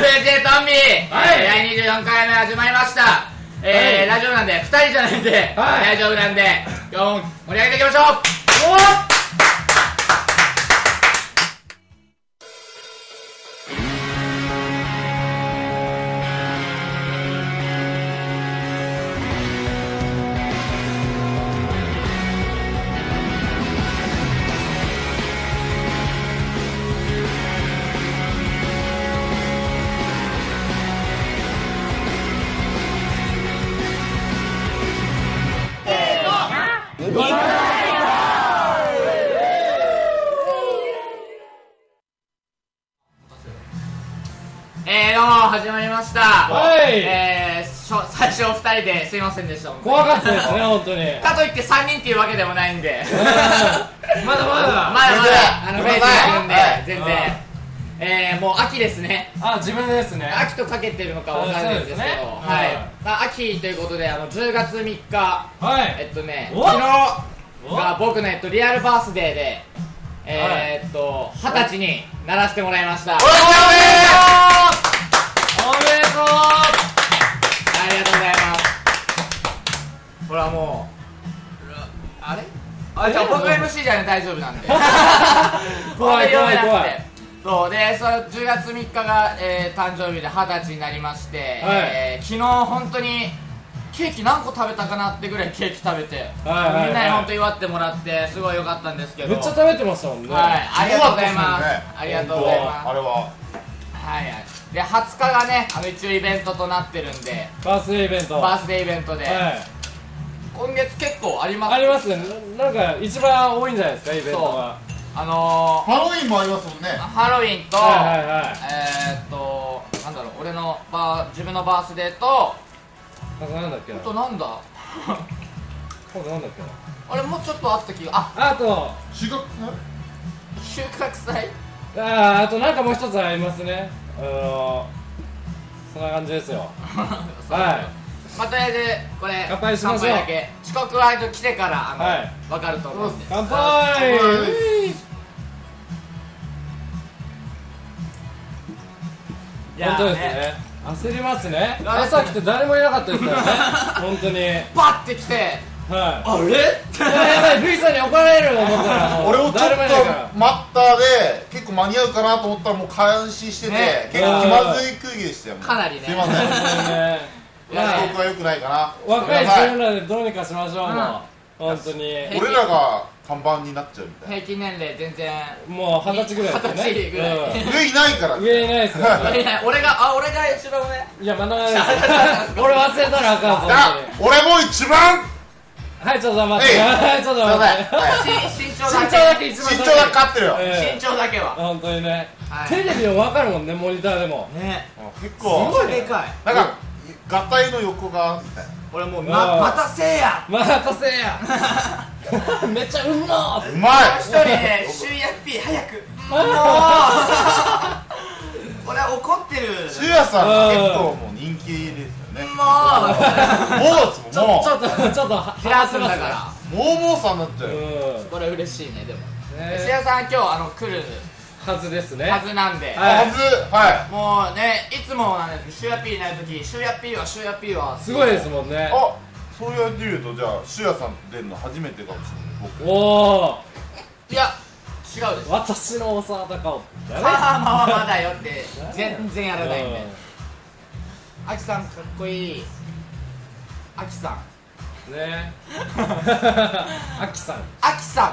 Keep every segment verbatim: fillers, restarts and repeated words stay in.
エージェー トンビー、はい、だいにじゅうよんかいめ始まりました。えー、はい、ラジオなんでふたりじゃないんで、はい、大丈夫なんで今日も盛り上げていきましょう。おーえー、どうも始まりました。はい。えー、しょ最初ふたりですいませんでした。 怖かったですね、本当に。 かといってさんにんっていうわけでもないんで。 まだまだ。 まだまだ、あの、フェイスしてるんで、全然。えー、もう秋ですね。 あ、自分ですね。 秋とかけてるのかわかんないんですけど、はい。まあ、秋ということで、あの、じゅうがつみっか、はい。えっとね、昨日が僕の、えっと、リアルバースデーで、えーっと、はたちにならせてもらいました。おめでとうおめでとうありがとうございます。ほらもう、あれあ、じゃあ僕 エムシー じゃね大丈夫なんで。 怖い怖い怖い。 そうで、そのじゅうがつみっかが、えー、誕生日ではたちになりまして、はい、えー、昨日本当にケーキ何個食べたかなってぐらいケーキ食べて、みんなに本当祝ってもらってすごい良かったんですけど、 めっちゃ食べてましたもんね。 はい、ありがとうございます。ありがとうございます。 あれははいはい。ではつかがね、あの一応イベントとなってるんで、 バースデーイベントバースデーイベントで、はい、今月結構ありますありますね。なんか一番多いんじゃないですか、イベントが。 あのー、 ハロウィンもありますもんね。 ハロウィンと、はいはいはい、えーっとなんだろう、俺のバー自分のバースデーと、 なんだっけな、 あとなんだあとなんだっけな、 あれもうちょっとあった気が、ああと収穫祭収穫祭、 ああ、あとなんかもう一つありますね。あのー、そんな感じですよ。はい、 まあ、とりあえずこれ乾杯しましょう。 乾杯だけ遅刻は来てからあの、はい、分かると思うんで、 乾杯。本当ですね、焦りますね。朝来て誰もいなかったですからね。本当にバッて来て、 はい、 あれやばい、ルイさんに怒られると思ったら、 俺もちょっと待ったで結構間に合うかなと思ったらもう監視してて、ね、結構気まずい空気でしたよ。 かなりね、 すいません。遅刻は良くないかな。 若い自分らでどうにかしましょう。もう本当に俺らが看板になっちゃうみたいな。 平均年齢全然もう二十歳ぐらいですね。 二十歳ぐらい。 上いないから。 上いないですよ。 俺があ俺が一番上。 いや、まだ俺忘れたらあかんぞ。 俺も一番。 はい、ちょっと待って。はい、ちょっと待って。 身長だけ。 身長だけ一番。 身長だけ勝ってるよ。 身長だけは。 本当にね。テレビでも分かるもんね、モニターでも。 ね。 結構。 すごいでかい。 なんか合体の横がみたいな。 俺もうまたせいや。 またせいや。めっちゃうまー。うまい。 一人ね、シュウヤッピー早く。もう。俺は怒ってる。 シュウヤさん結構もう人気ですよね。 もう。 もうですもん。 ちょっとちょっと減らすんだから。 もうもうさんになっちゃう。 これ嬉しいねでも。シュウヤさん今日あの来るはずですね。 はずなんで。 はず、はい。 もうね、いつもなんですけど、シュウヤピーいないとき、シュウヤピーはシュウヤピーはすごいですもんね。 あ、そうやって言うと、じゃあ、シュウヤさん出るの初めてかもしれない。 おお。 いや、違うです。 私の大沢たかお。 パーマはまだよって、全然やらないんで。アキさん、かっこいい。アキさん。 ね。アキさん。 アキさんって。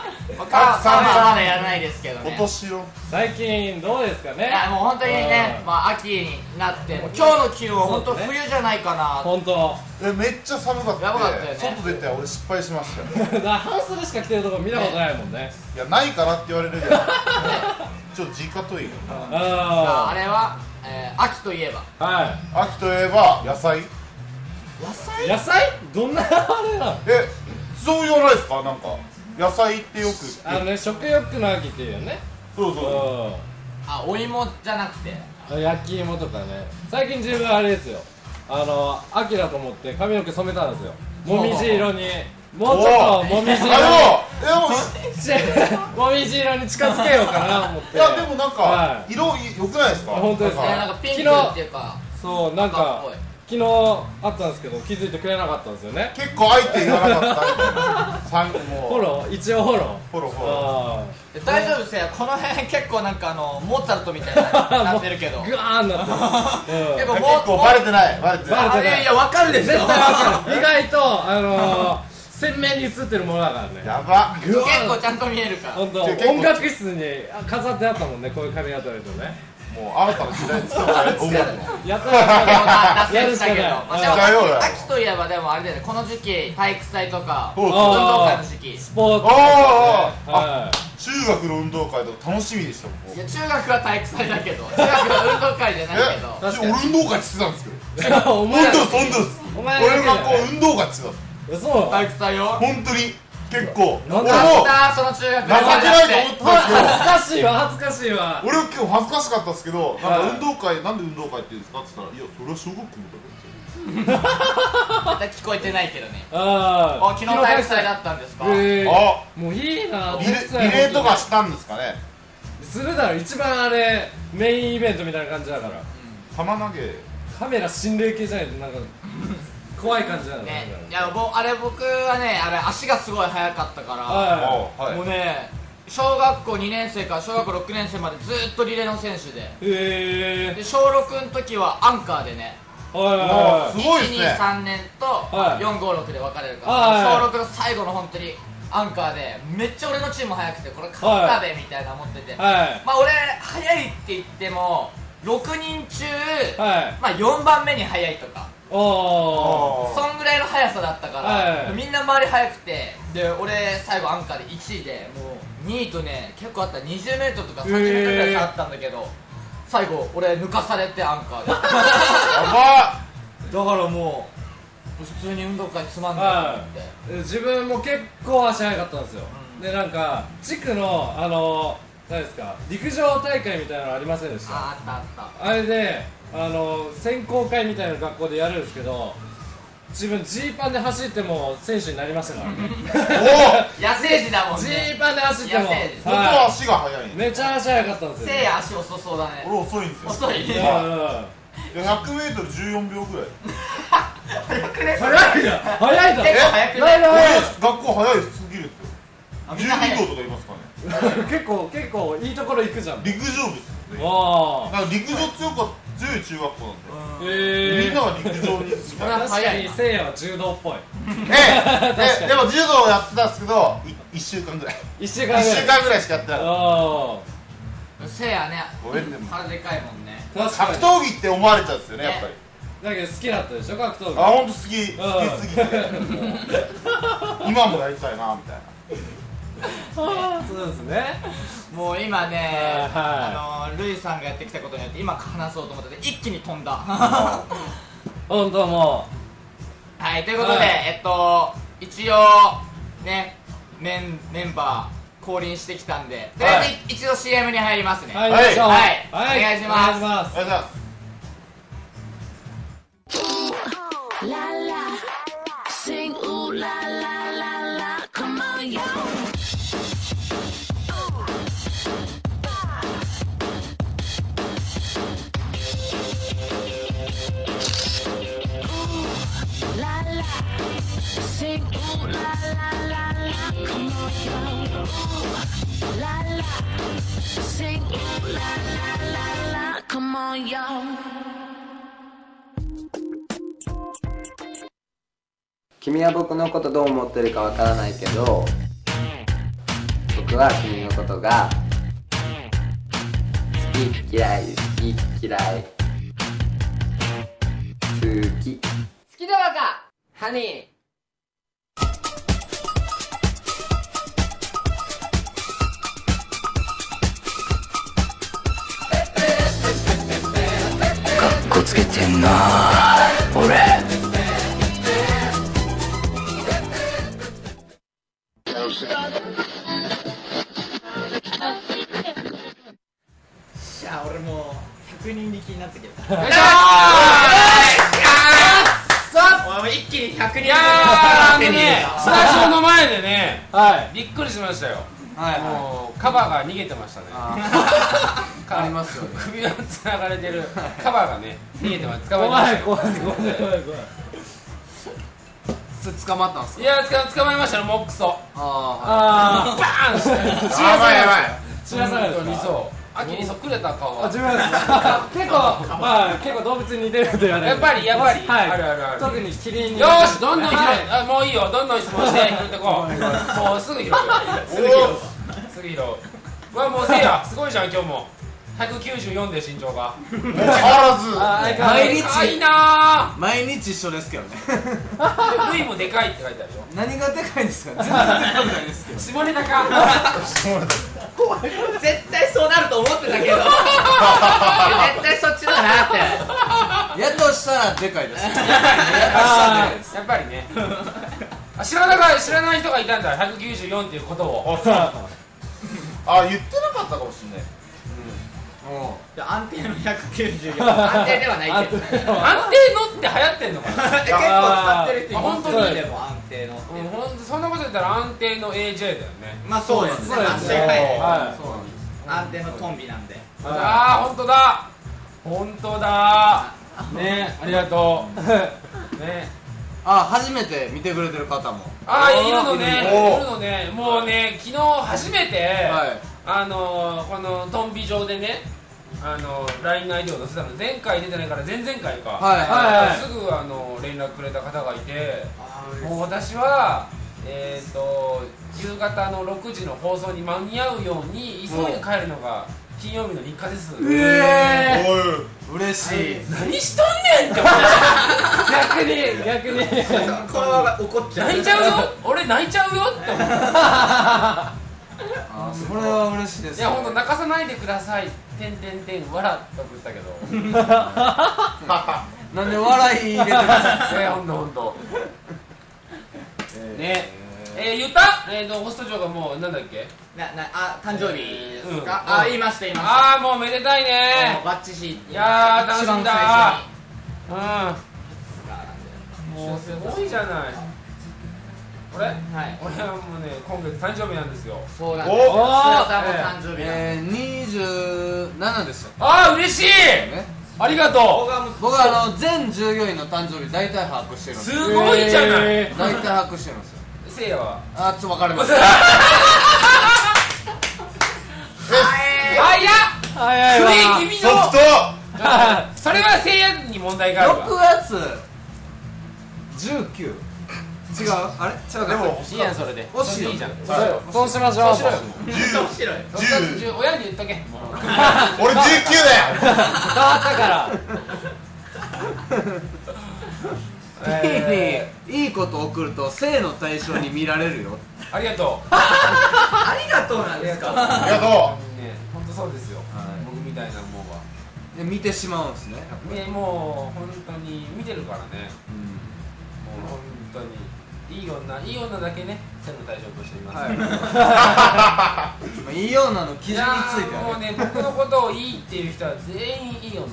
カさんはまだやらないですけどね。 今年よ。 最近どうですかね。 いやもう本当にね、まあ秋になって今日の気温は本当冬じゃないかな。 本当。 え、めっちゃ寒かった。 やばかったよね。 外出て俺失敗しましたよ。 半袖しか着てるとこ見たことないもんね。 いや、ないからって言われるけどちょっと直といいよ。 ああれは秋といえば、 はい、秋といえば野菜。 野菜？ 野菜？どんなあれなの？ え、そう言わないですか？なんか野菜ってよくあのね、食欲の秋っていうよね。 そうそう。 あ、お芋じゃなくて焼き芋とかね。最近自分あれですよ、あの秋だと思って髪の毛染めたんですよ、もみじ色に。もうちょっともみじ色に。 もみじ色に近づけようかな思って。 いやでもなんか色良くないですか？ 本当ですか？ なんかピンクっていうか、 そうなんか昨日あったんですけど気づいてくれなかったんですよね。 結構相手言わなかったみたいな。三もフォロー一応フォロー。 フォローフォロー。大丈夫ですよ。この辺結構なんかあのモーツァルトみたいになってるけど。 グワーンなってる。 結構バレてないバレてない。 いやいやわかるでしょ。 絶対わかる。意外とあの鮮明に映ってるものだからね。 やば。 結構ちゃんと見えるから。 本当音楽室に飾ってあったもんね、こういう髪型だとね。 もう新たな時代に伝わる音楽のやったらやるしかないけど、秋といえばでもあれだよね、この時期体育祭とか運動会の時期、 スポーツ、 あ中学の運動会とか楽しみでした。 いや中学は体育祭だけど、中学は運動会じゃないけど、 俺運動会って言ってたんですけど、本当です本当です。俺の学校運動会って言ってた。 そう体育祭よ。 本当に結構俺もその中学情けないと思ってたんですけど、 恥ずかしいわ恥ずかしいわ。 俺結構恥ずかしかったですけど、なんか運動会なんで運動会って言うんですかって言ったら、いやそれは小学校だから絶対聞こえてないけどね。 ああ昨日体育祭だったんですか。 あもういいな。 リレーとかしたんですかね。 するだろ、一番あれメインイベントみたいな感じだから。 玉投げカメラ心霊系じゃないとなんか怖い感じなのね。いやもうあれ僕はね、あれ足がすごい速かったから、もうね小学校にねん生から小学校ろくねん生までずっとリレーの選手で、 へで小ろくの時はアンカーでね、 すごいですね。 いちにさんねんとよんごろくで分かれるから、小ろくの最後の本当にアンカーでめっちゃ俺のチーム速くて、これ勝ったべみたいな思ってて、まあ俺速いって言ってもろくにん中まあよんばんめに速いとか、そんぐらいの速さだったから、みんな周り速くて、で俺最後アンカーでいちいで、もうにいとね結構あった、にじゅうメートルとかさんじゅうメートルぐらい差あったんだけど、最後俺抜かされてアンカーでやばっ。だからもう普通に運動会つまんないと思って、 自分も結構足速かったんですよ。でなんか地区のあの何ですか、陸上大会みたいなのありませんでした？ あったあった。 あれであの選考会みたいな学校でやるんですけど、自分ジーパンで走っても選手になりましたからね。 お野生児だもんね。 ジーパンで走っても本当は足が速い。 めちゃ足速かったんですよ。 せいや足遅そうだね。 俺遅いんですよ。 遅い。 ひゃくメートルじゅうよんびょうぐらい。 早くね。 早いな。早いだ。 結構早くね。 学校早いすぎるんですよ。じゅうにごうとかいますかね。 結構結構いいところ行くじゃん。 陸上部ですよね。 ああ。 陸上強か強い中学校なんで。 ええ。 みんなが陸上に。 確かにせいやは柔道っぽい。 ええ。でも柔道やってたんですけど、いっしゅうかんぐらい。 いっしゅうかんぐらい。 いっしゅうかんぐらいしかやってない。 ああ。せいやね。腹でかいもんね。 格闘技って思われちゃうんですよね、やっぱり。 だけど好きだったでしょ、格闘技。 あ、ほんと好き、好きすぎて今もやりたいな、みたいな。 そうですね。 もう今ね、あの、ルイさんがやってきたことによって今話そうと思ってて一気に飛んだ。 ほんともうはい、ということで、えっと、一応ね、メンバー降臨してきたんで、とりあえず一度 シーエム に入りますね。 はい、 はい、お願いします。 お願いします。 La la, sing ooh la la la la, come on yo. Ooh la la, sing ooh la la la la, come on yo. Ooh la la, sing ooh la la la la, come on yo. 君は僕のことどう思ってるかわからないけど、僕は君のことが好き嫌い好き嫌い好き好きだわかハニー。 かっこつけてんな俺。 じゃあ俺もうひゃくにん力になってきた。よいしょー。お前一気にひ確認いやーあのねスタジオの前でねはいびっくりしましたよ。 はいもうカバが逃げてましたね。 ありますよね。 首をつながれてるカバがね逃げてます。捕まえま怖したよ。 い怖い怖い怖い怖い。それ捕まったんすか？ いやー捕まえましたよもうクソ。 あバーンしてやばいやばい血がさがですか？ 本当にそう秋にそっくりだった顔あ、 が。 自分ですか？結構まあ結構動物に似てると言われる。 やっぱりやっぱりはい。 あるあるある。 特にキリンに。 よーしどんどん拾はいう。あもういいよどんどん質問して拾ってこう。もうすぐ拾うよ。すぐ拾う。すぐ拾う。うわもうせいやすごいじゃん今日も。ひゃくきゅうじゅうよんで身長が。 もう変わらずあ、相変わらず毎日高いな毎日一緒ですけどねー。ルイもでかいって書いてあるよ。 何がでかいんですか？全然でかくないですけど下ネタか。 絶対そうなると思ってたけど絶対そっちだなってやとしたらでかいですあーやっぱりね。あ知らない知らない人がいたんだひゃくきゅうじゅうよんっていうことを。 あ、言ってなかったかもしれない。 いや安定のひゃくきゅうじゅうよん安定ではないけど結構安定のって流行ってんのかな。 使ってる人いますよあ本当にでも安定のうんほんとそんなこと言ったら安定の エージェー だよね。 まあそうですねそうですね。 安定はいはい。 そう安定のトンビなんであーほんとだほんとだねありがとうね。 あ、初めて見てくれてる方もあーいるのねおーいるのね。もうね昨日初めて、 はいあのー、このトンビ上でねあのー、ライン のアイディを載せたの前回出てないから前々回か、 はいはいはいすぐあのー連絡くれた方がいて、もう私はえーと夕方のろくじの放送に間に合うように急いで帰るのが金曜日の日課です。 えおい嬉しい何しとんねんって思っ逆に逆に。 これ怒っちゃう泣いちゃうよ俺泣いちゃうよって思ってあ、それは嬉しいですいやほんと泣かさないでくださいてんてんてん笑っと送ったけどなんで笑い入れてますえほんとほんとねえー、言ったえーとホスト長がもうなんだっけななあ誕生日ですうんかあ言いました言いましたああもうめでたいねバッチシいやー楽しみだ一番最初にうんもうすごいじゃない俺はい俺はもうね今月誕生日なんですよ。 そうなんですお須田さんも誕生日なんでえー、にじゅうななですよああ嬉しいねありがと僕はあの全従業員の誕生日大体把握してるんうですよすごいじゃない、 え大体把握してるんですよせいやはあ、ちょっと分かりましあいやー早いわ。 それ君のソフトそれはせいやに問題があるわろくがつじゅうく違うあれ違うでもいいやんそれで惜しいよいいじゃんそうしましょう。 そうしろよそうしろよろくがつじゅう親に言っとけ俺じゅうきゅうだよ変わったから。 えいいこと送ると性の対象に見られるよーありがとうありがとうなんですかありがとね本当そうですよ僕みたいなもんはで見てしまうんですねねもう本当に見てるからねもう本当にいい女いい女だけね性の対象としていますはいまあいいようなの基準についていやーもはねうね僕のことをいいっていう人は全員いい女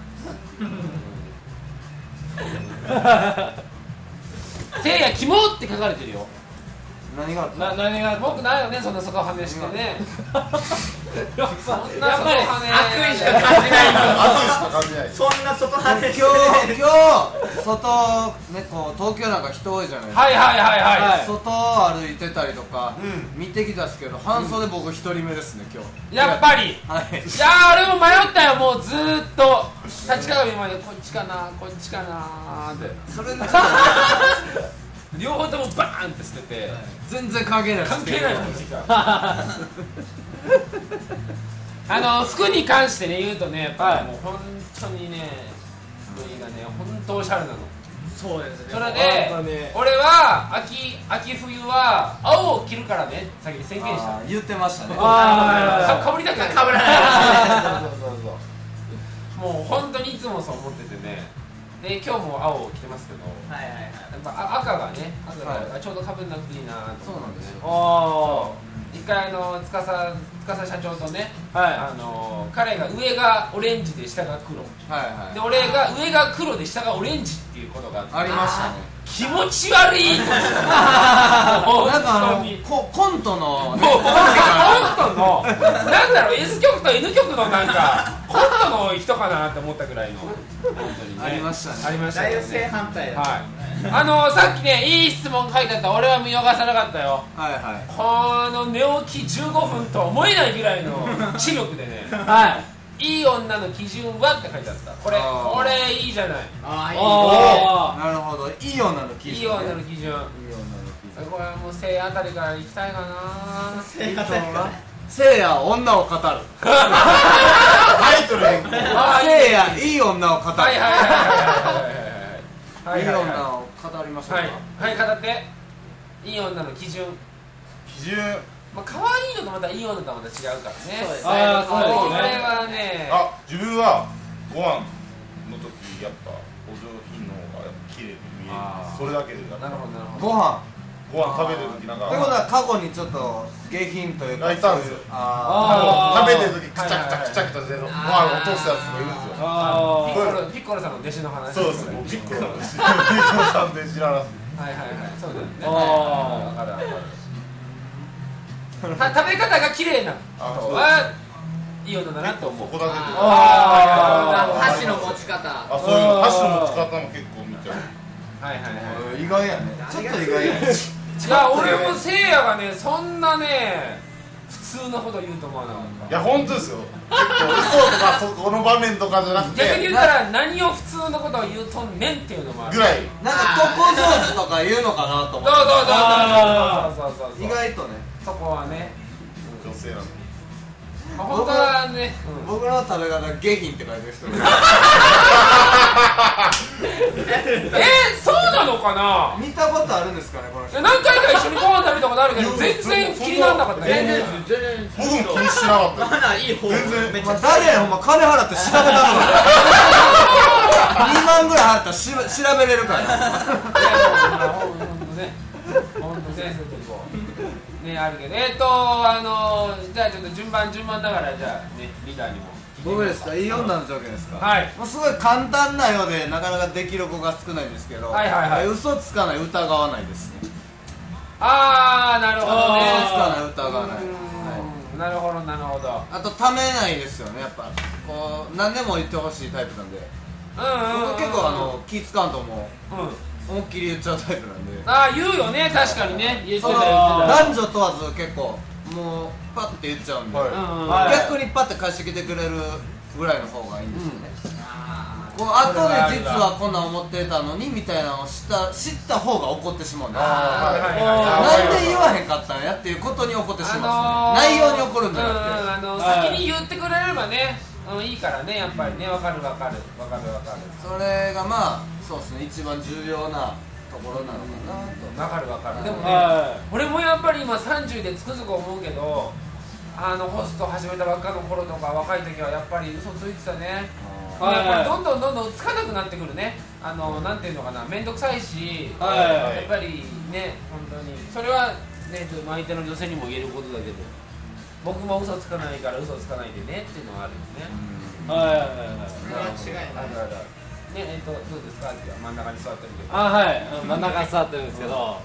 せいやキモって書かれてるよ何があったな何が僕ないよねそんな外はめしてねやっそんぱな外はめ悪意しか感じない熱いしか感じないそんな外派手今日今日外ねこう東京なんか人多いじゃないですか、 はいはいはいはい、 はい外歩いてたりとか、 う見てきたっすけど半袖僕一人目ですね今日やっぱりはいいやー俺も迷ったよもうずーっと立ち鏡までこっちかなこっちかなーってそれでちょっと両方ともバーンって捨てて全然関係ないです関係ないもんあの服に関してね言うとねやっぱりもう本当にね服がね本当おしゃれなのそうですねそれで本当に俺は秋秋冬は青を着るからね先に宣言したあー言ってましたねあかかぶりたくないかぶらないそうそうそうそうもう本当にいつもそう思っててねで今日も青を着てますけどはいはいはいやっぱあ赤がね赤がちょうどかぶんなくていいなと思ってねあ一回あの司司社長とねあはいあの彼が上がオレンジで下が黒はいはいで俺が上が黒で下がオレンジっていうことがあってありましたね気持ち悪いなんかあのココントのコントのなんだろう S 曲と N 曲のなんかコントの人かなって思ったぐらいの本当にねありましたねありましたね大正反対だはいあのさっきねいい質問書いてあった俺は見逃さなかったよはいはいこの寝起きじゅうごふんとは思えないぐらいの知力でねはいいい女の基準はって書いてあったこれあーこれいいじゃないああいいあなるほどいい女の基準いい女の基準いい女の基準これはもうせいあたりから行きたいかなせいやせいやせいや女を語るタイトル変更あーせいやいい女を語るはいはいはいはいはいはいはいいい女を語りましょうかはいはい語っていい女の基準基準まあ可愛いのとまたいい女とはまた違うからねそうですあーそうですねこれはねあ自分はご飯の時やっぱお上品の方がやっぱ綺麗に見えるあーそれだけでななるほどなるほどご飯ご飯食べてる時なんかということは過去にちょっと下品というかあいたんですよああー食べてる時くちゃくちゃくちゃくちゃでご飯を落とすやつがいるんですよあピッコロピッコロさんの弟子の話そうですもうピッコロのピッコロさんで知らなくてはいはいはいそうだよねあーわかるわかるた食べ方が綺麗なあ人はいい女だなと思うここだけであー箸の持ち方あそういう箸の持ち方も結構見ちゃうはいはいはい意外やねちょっと意外やねいや俺もせいやがねそんなね普通のこと言うと思わなかったいや本当ですよ結構嘘とかそこの場面とかじゃなくて逆に言ったら何を普通のことを言うとんねんっていうのもあるぐらいなんかここ上手とか言うのかなと思ってそうそうあそうそうそうそうそう意外とねそこはね女性なんで本当はね、うん僕の食べ方下品って書いてる人いるえー、そうなのかな見たことあるんですかねこの人いや何回か一緒にご飯食べたことあるけど全然気にならなかったね全然僕も気にしてなかったまだいい方全然めっちゃお前誰やほんま金払って調べたのにまんぐらい払ったらし調べれるからいやほんとねほんとねねあるけどえっとあのじゃあちょっと順番順番だからじゃあねリーダーにも僕ですかいい女の条件ですかはいもうすごい簡単なようでなかなかできる子が少ないんですけどはいはいはい嘘つかない疑わないですねああなるほどね嘘つかない疑わない、はいうんなるほどなるほどあとためないですよねやっぱこう何でも言ってほしいタイプなんでうんうんうん僕結構あの気使わんともうん思いっきり言っちゃうタイプなんでああ言うよね確かにね言ってたその言ってた男女問わず結構もうパッて言っちゃうんで、 はいうんうんはい逆にパッて返してきてくれるぐらいの方がいいんですよね、こう後で実はこんなん思ってたのにみたいなのを知った知った方が怒ってしまうんですよあーはいはいなんで言わへんかったんやっていうことに怒ってしまあのーうんですね、内容に怒るんじゃなくて、 うんうんあのはい先に言ってくれればねうんいいからねやっぱりねわかるわかるわかるわかるそれがまあそうですね一番重要なところなのかなと。 わかるわかるでもねは俺もやっぱり今さんじゅうでつくづく思うけどあのホスト始めたばっかの頃とか若い時はやっぱり嘘ついてたねはいやっぱりどんどんどんどんつかなくなってくるねあのなんていうのかな面倒くさいし、 はいやっぱりね本当にそれはね相手の女性にも言えることだけど僕も嘘つかないから嘘つかないでねっていうのはあるよねはいはいはいそれは違いないあるあるねえっとどうですか真ん中に座ってるけどあはい真ん中に座ってるんですけど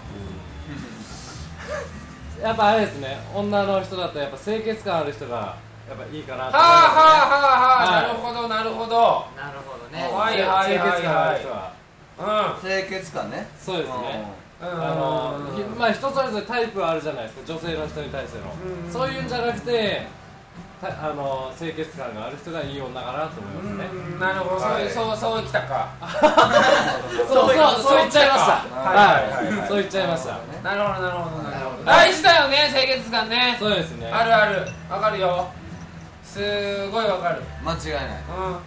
やっぱあれですね女の人だとやっぱ清潔感ある人がやっぱいいかなと思いますねはあはあはあはあ、 はいなるほどなるほどなるほどねはいはいはい清潔感ある人はう清潔感ねそうですねんうんあのひまあ人それぞれタイプはあるじゃないですか女性の人に対してのうんそういうんじゃなくてたあの清潔感がある人がいい女かなと思いますねうんなるほど、そういうそうそうきたかそうそうそう言っちゃいましたはいはいはいはいはいそう言っちゃいましたなるほどなるほどなるほど大事だよね清潔感ねそうですねあるあるわかるよすごいわかる間違いないうん間違いない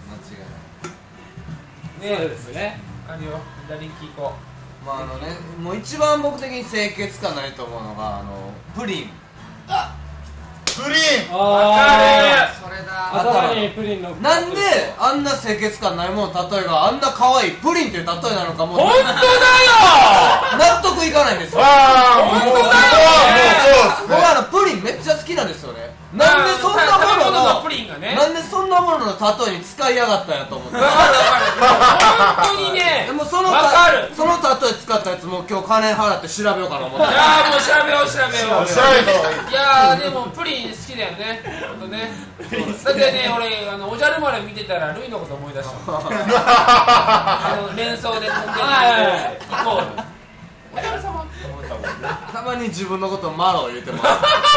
そうねですねあるよ左利き行こまああのねもう一番僕的に清潔感ないと思うのがあのプリンプリンうわかあそれーだ頭にプリンのなんであんな清潔感ないもの例えがあんな可愛いプリンっていう例えなのかもうる本当だよ納得いかないんですよああもうもうそう僕はあのプリンめっちゃ好きなんですよねなんでそんなもの食べ物ののプリンがねなんでそんなものの例えに使いやがったんやと思ってわかるわかる本当にね、 でもそのわかる。 その例え使ったやつも今日金払って調べようかな思っていやーもう調べよう調べよう。 調べた方がいい。 いやーでもプリン好きだよね。ほんとね。だってね俺あのおじゃる丸見てたらルイのこと思い出した。あの連想で飛んでるイコール。おじゃる様って思ったもんね。 たまに自分のことマロ言うてます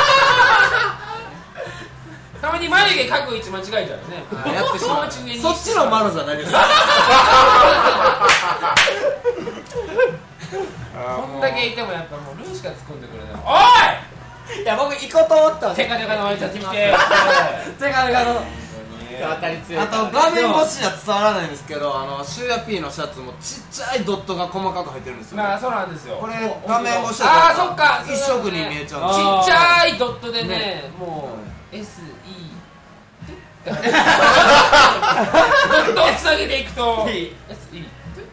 たまに眉毛描く位置間違えちゃうよね。 やってしまう。 そそっちのマロじゃないですか。 こんだけいてもやっぱもうルーしか突っ込んでくれない。おい！ いや僕行こうと思ったんですテカテカの挨拶来て。 テカテカの当たり強い。 あと画面越しじゃ伝わらないんですけど、あのシューヤ P のシャツもちっちゃいドットが細かく入ってるんですよ、 まあそうなんですよ。 これ画面越しだああそっか。 一色に見えちゃう。 ちっちゃいドットでね、もう エスイー ドットをつなげていくと エスイー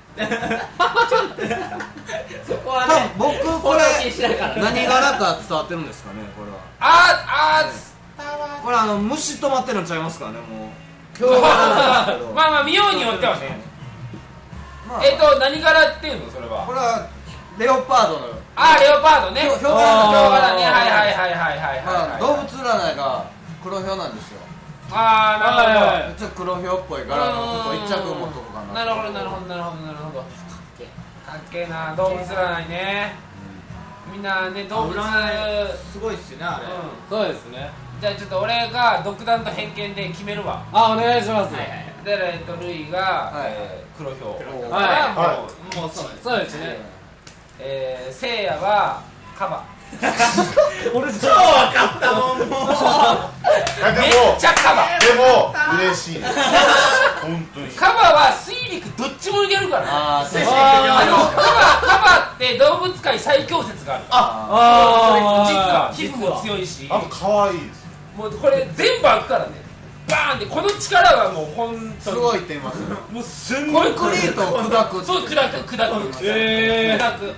そこはね僕これ何柄か伝わってるんですかね、これは。 あーあーこれあの虫止まってるのちゃいますからね、もう今日はなんですけどまあまあ見ようによってはね。 まあえっと何柄っていうのそれは。 これはレオパードのあーレオパードね。 ヒョウヒョウ柄ね。はいはいはいはいはいはい。 動物占いが黒ヒョウなんですよ。 ああなるほど。 ちょっと黒ヒョウっぽい柄の服を一着持っとこうかな。 なるほどなるほどなるほどなるほど。かっけえな動物占いね。みんなね動物すごいっすよねあれ。 そうですね。 じゃあちょっと俺が独断と偏見で決めるわ。 あ、お願いします。 でえっとルイがえー黒ヒョウ。 はいもうもうそうです。 そうですね。 えーせいやはカバ。 俺超分かったもんもう。 いやでもめっちゃカバ。 でも嬉しいです。本当に。 カバは水陸どっちもいけるからね。 あーそうあのカバカバって動物界最強説がある。 あ実は皮膚も強いし、 あと可愛いです。 もうこれ全部開くからね。バーンってこの力がもう本当にすごいって言いますよ。 もうすんコごいンクリートを砕く。 そう砕く砕くえー砕く。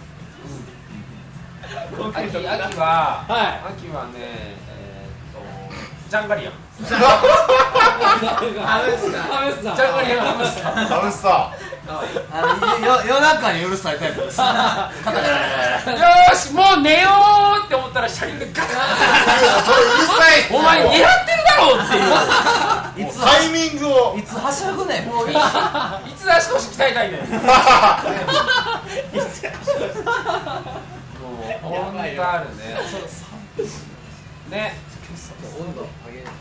秋秋ははい秋はねえーっとジャンガリアン。 ハムスターハムスタージャンガリアンハムスター。 ハムスタあのよ夜中にうるさいタイプです。 よーしもう寝ようって思ったら車輪でガッ。 ー。それうるさいっすよ。 お前狙ってるだろっていう。 もうタイミングを。 いつはしゃぐねん。 もういいつ足腰鍛えたいねん。もう本当あるね。ね。 温度上げる。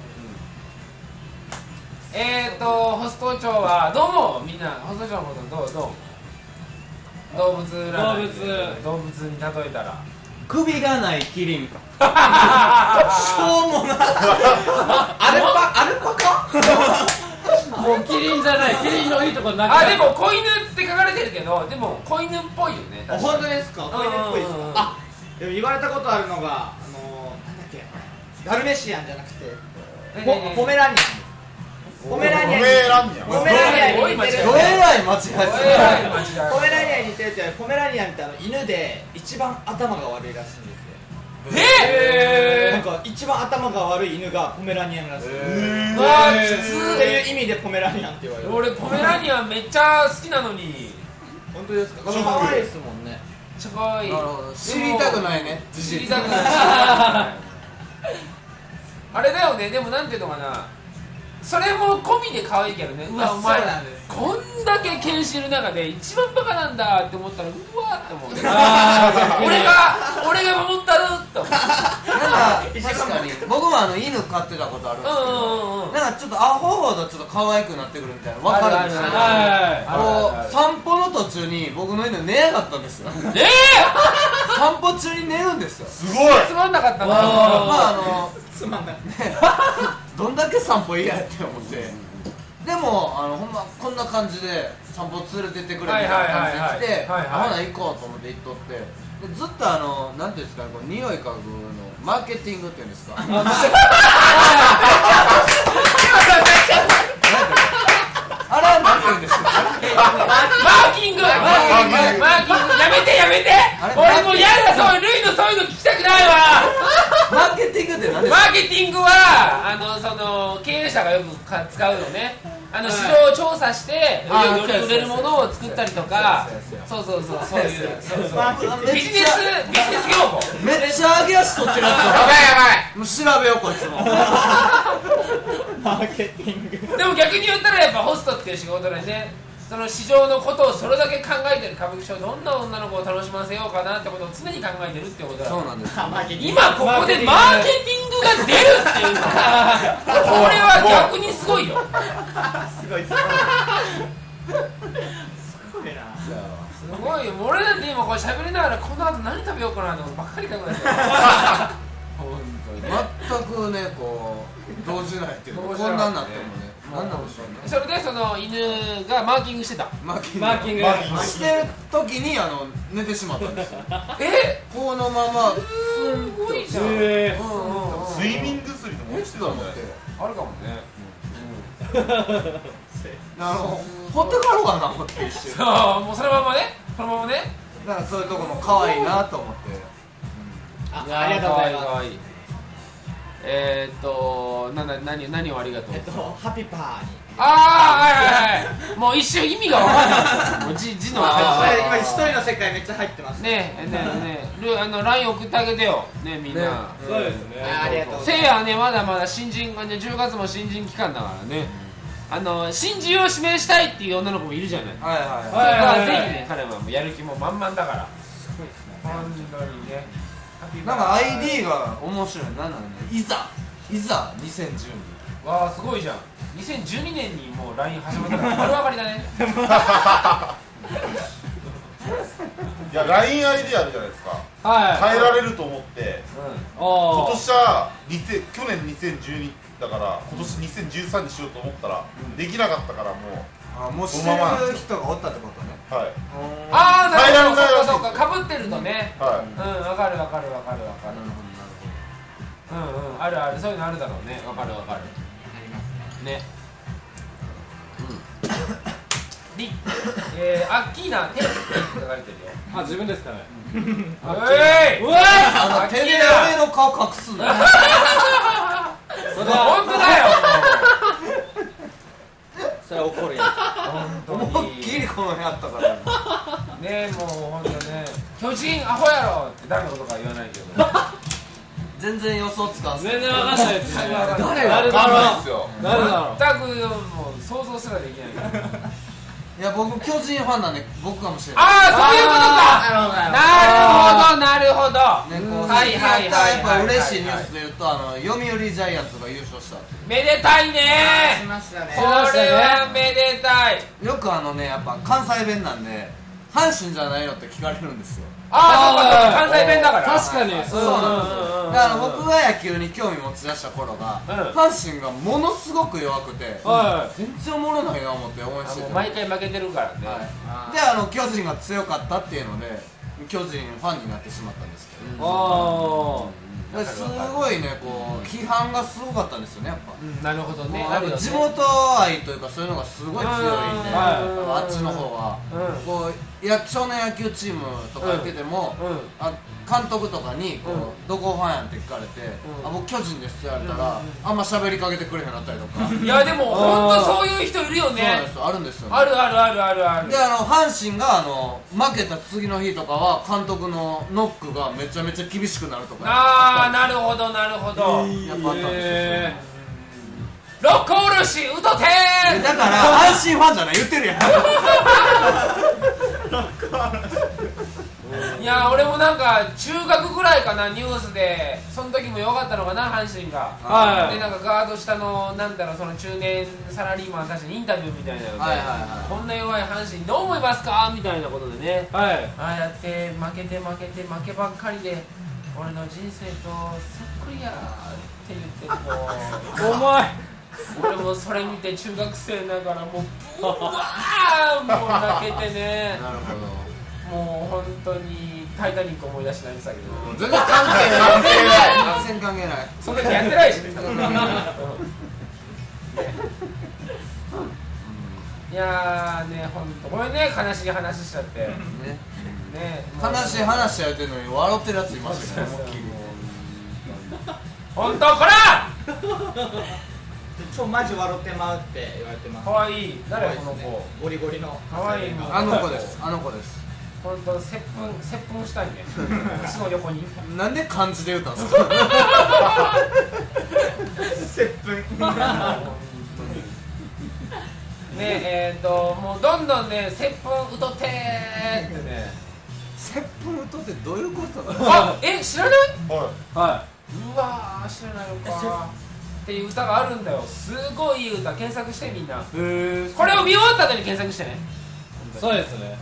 えーとホスト長はどうもみんなホスト長のことどうどう動物占いで動物に例えたら首がないキリンか。 しょうもない。 アルパアルパカ？ もうキリンじゃない、キリンのいいとこなくあでも子犬って書かれてるけどでも子犬っぽいよね。確かに本当ですか？これっぽいですか？あでも言われたことあるのがあのなんだっけダルメシアンじゃなくてポポメラニアン。ポメラニアンにポメラニアンに似てる。 どえらい間違いポメラニアンに似てるってポメラニアンってあの犬で一番頭が悪いらしいんですよ。 えなんか一番頭が悪い犬がポメラニアンらしい。 ー、うわーきつっていう意味でポメラニアンって言われる。 俺ポメラニアンめっちゃ好きなのに本当ですか？これ可愛いですもんね。 ちょかわいい。 なるほど。知りたくないね。 知りたくない。あれだよね。でもなんていうのかな、それも込みで可愛いけどね。うわお前そうなんです。 こんだけ研修の中で一番バカなんだって思ったらうわーって思う。俺が俺が守ったるって思う。 なんか確かに僕もあの犬飼ってたことあるんですけど、なんかちょっとアホほどちょっと可愛くなってくるみたいな分かるんですよ。こう散歩の途中に僕の犬寝やがったんですよ。 ええ散歩中に寝るんですよ。 すごい。 つまんなかったな。 まああのつまんない。 どんだけ散歩嫌やって思って。でもあのほんまこんな感じで散歩連れてってくれみたいな感じで来て、あほな行こうと思って行っとって、でずっとあのなんていうんですかね、こう匂い嗅ぐのマーケティングっていうんですか。あれはなんて言うんですか。 マーキングマーキングマーキングやめてやめて。俺もうやだ、そうルイのそういうの聞きたくないわ。 マーケティングって何ですか。 マーケティングはあのその経営者がよくか使うのね。 あの市場を調査してより売れるものを作ったりとか、そうそうそうそういうビジネスビジネス用語。 めっちゃ上げ足取ってるやつ。 やばいやばい。 もう調べようこいつも。 マーケティング。 でも逆に言ったらやっぱホストっていう仕事でね、その市場のことをそれだけ考えてる、歌舞伎町どんな女の子を楽しませようかなってことを常に考えてるってことだ。 そうなんです。 今ここでマーケティングが出るっていうのがこれは逆にすごいよ。 すごいすごい。すごいな。 すごいよ。俺だって今これ喋りながらこの後何食べようかなってことばっかり考えてる。本当に。 全くねこう動じないっていうか、こんなんなってもね。なんなんでしょうね。 それでその犬がマーキングしてた。 マーキングマーキングしてる時にあの寝てしまったんですよ。 えこのまますごいじゃん。 睡眠薬でも落ちてたんだよ。 あるかもね。 あのほってかろうかな思って一瞬。 そうもうそのままね、そのままね。 だからそういうとこも可愛いなと思って。 あ、ありがとうございます。 えーっと、な、な、何、何をありがとう。 えっと、ハピパーに。 ああ、はいはいはい。もう一瞬意味がわかんない。もう字、字の入って今一人の世界めっちゃ入ってます。 ねえ、ねえ、ねえ、ル、あの、ライン送ってあげてよ。ね、みんな。 そうですね。 ありがとうございます。 せいやはね、まだまだ新人がね、じゅうがつも新人期間だからね。あの、新人を指名したいっていう女の子もいるじゃない。 はいはいはい。ぜひね、彼はもうやる気も満々だから。 すごいですね。 本当にね。 なんか アイディー が面白い。なんなのね。いざいざにせんじゅうに。 わあすごいじゃん。にせんじゅうにねんにもう ライン 始まったから丸分かりだね。 いや ライン アイディアあるじゃないですか。 はい変えられると思って、 あー今年はにせん去年にせんじゅうにだから今年にせんじゅうさんにしようと思ったら、できなかったからもうあもうしてる人がおったってことね。 はいああなるほど、 変えられないそうかそうか、かぶってるとね。 はいうん、わかるわかるわかるわかる。うんうん、あるある、そういうのあるだろうね。わかるわかる。 ありますね。 ね。り、えー、アッキーナテレビって書かれてるよ。 あ、自分ですかね。 おい。 うわあの手で俺の顔隠すの。 それ本当だよ。 それは怒るや思いっきりこの辺あったからね。もう本当ね、巨人アホやろって誰のことか言わないけど。 全然予想つかんす。 全然わかんないですね。 誰誰だろう。誰だろう。 全くもう想像すらできないから。 いや僕巨人ファンなんで僕かもしれない。 ああそういうことか。なるほどなるほど。 ねこうはいはいはいやっぱ嬉しいニュースで言うとあの読売ジャイアンツが優勝した。 めでたいね。 しましたね。 これはめでたい。 よくあのねやっぱ関西弁なんで阪神じゃないのって聞かれるんですよ。 ああそうか、関西弁だから。 確かにそうなんですよ。だから僕が野球に興味持ち出した頃が阪神がものすごく弱くて全然おもろないな思って応援してて、 毎回負けてるからね。 であの巨人が強かったっていうので巨人ファンになってしまったんですけど、 あすごいねこう批判がすごかったんですよねやっぱ。 なるほどね。 地元愛というかそういうのがすごい強いんで、あっちの方はこうや少年野球チームとかやっててもあ監督とかにこうどこファンやんって聞かれてあ僕巨人ですって言われたらあんま喋りかけてくれへんなったりとか。 いやでも本当そういう人いるよね。 あるんですよね。 あるあるあるあるある。 であの阪神があの負けた次の日とかは監督のノックがめちゃめちゃ厳しくなるとか。 ああなるほどなるほど。 やっぱあったんですよ。 六甲おろしうとてー。 だから阪神ファンじゃない言ってるやん。 いや俺もなんか中学ぐらいかなニュースでその時も良かったのかな阪神が。 はい。 でなんかガード下のなんだろうその中年サラリーマンたちにインタビューみたいなので、 はいはいはい、 こんな弱い阪神どう思いますかみたいなことでね。 はい。 ああやって負けて負けて負けばっかりで俺の人生とそっくりやって言ってこう重い。 俺もそれ見て中学生ながらもうブワーもう泣けてね。 なるほど。 もう本当にタイタニック思い出して泣いてたけど全然関係ない全然関係ないそんなにやってないしね。いやーね、ほんとごめんね、悲しい話しちゃってねね悲しい話やってるのに笑ってるやついましたね。 ほんとこら超マジ笑ってまうって言われてます。 かわいい。誰この子。 ゴリゴリのかわいい。 あの子です。あの子です。 本当接吻接吻したいね。その横に。 なんで漢字で言ったんですか。 接吻。 ねえー、っともうどんどんね接吻うとってーってね。 接吻うとってどういうこと？ あ、え知らない？ はい。うわー知らないのか。っていう歌があるんだよ。すごいいい歌。検索してみんな。へえ。これを見終わった後に検索してね。 そうですね。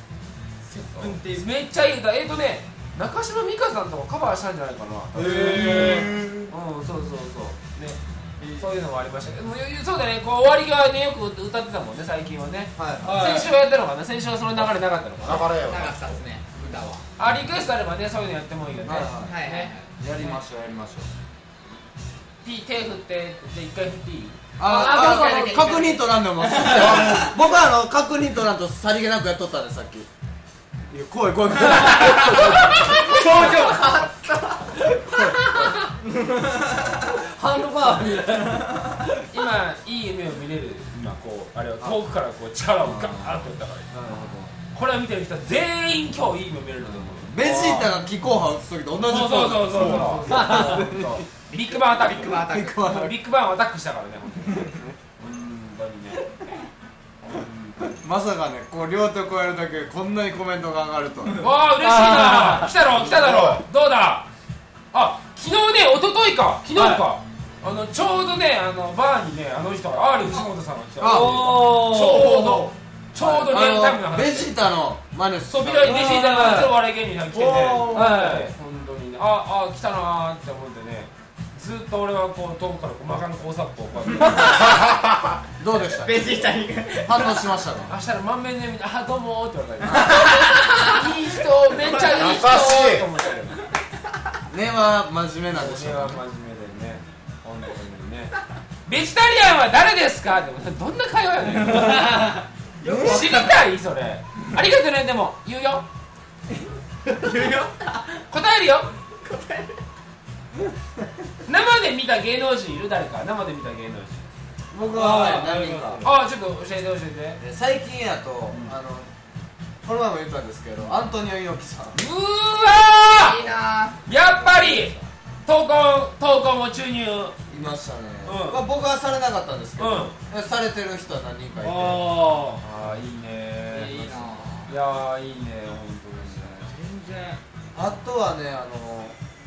めっちゃいい歌。えっとね中島美嘉さんとかカバーしたんじゃないかな。へえ。うんそうそうそうね。そういうのもありましたけど、そうだね、こう終わりがねよく歌ってたもんね最近はね。先週はやったのかな。先週はその流れなかったのかな。 流れよ。 なかったですね。歌は。 あリクエストあればねそういうのやってもいいよね。はいい。やりましょうやりましょう。 P 手振ってで一回振っていい？ ああ確認取らんでも。僕はあの確認取らんとさりげなくやっとったんでさっき。いや来い来い来い。表情変わった。ハンドバーみたいな。 今いい夢を見れる。今こうあれを遠くからこう力をガーッと打ったから。これを見てる人は全員今日いい夢見れると思う。 ベジータが気候派打つ時と同じ。 そうそうそうそうそう。ビッグバンアタック。ビッグバンアタック。ビッグバンをアタックしたからね。本当にね。 まさかね、こう両手こうやるだけでこんなにコメントが上がると。 わあ嬉しいな。来たろ来ただろ。どうだ。あ昨日ね一昨日か昨日か。あのちょうどねあのバーにねあの人がアーリー藤本さんが来た。ちょうどちょうどリアルタイムの話。 ベジータの真似。 そうビラベジータのお笑い芸人が来てね。はい本当にね。ああ来たなーって思ってね。ずっと俺はこう遠くからマカン工作法をこうやって。 どうでした？ ベジータに反応しましたか？ 明日の満面の笑みであどうもーって言われた。いい人めっちゃいい人ーって思ったけど。 根は真面目なんでしょう。 根は真面目でね。本当にね。ベジタリアンは誰ですか？ってどんな会話やねん。知りたいそれ。ありがとうねでも言うよ。言うよ。答えるよ。答える。生で見た芸能人いる？誰か生で見た芸能人。 僕は何人か。 あちょっと教えて教えて。 最近やとあのこの前も言ったんですけどアントニオ猪木さん。うーわいいな。 やっぱり闘魂闘魂も注入いましたね。まあ僕はされなかったんですけどされてる人は何人かいて。 ああいいね。 いいな。 いやいいね本当ですね。 全然。 あとはねあの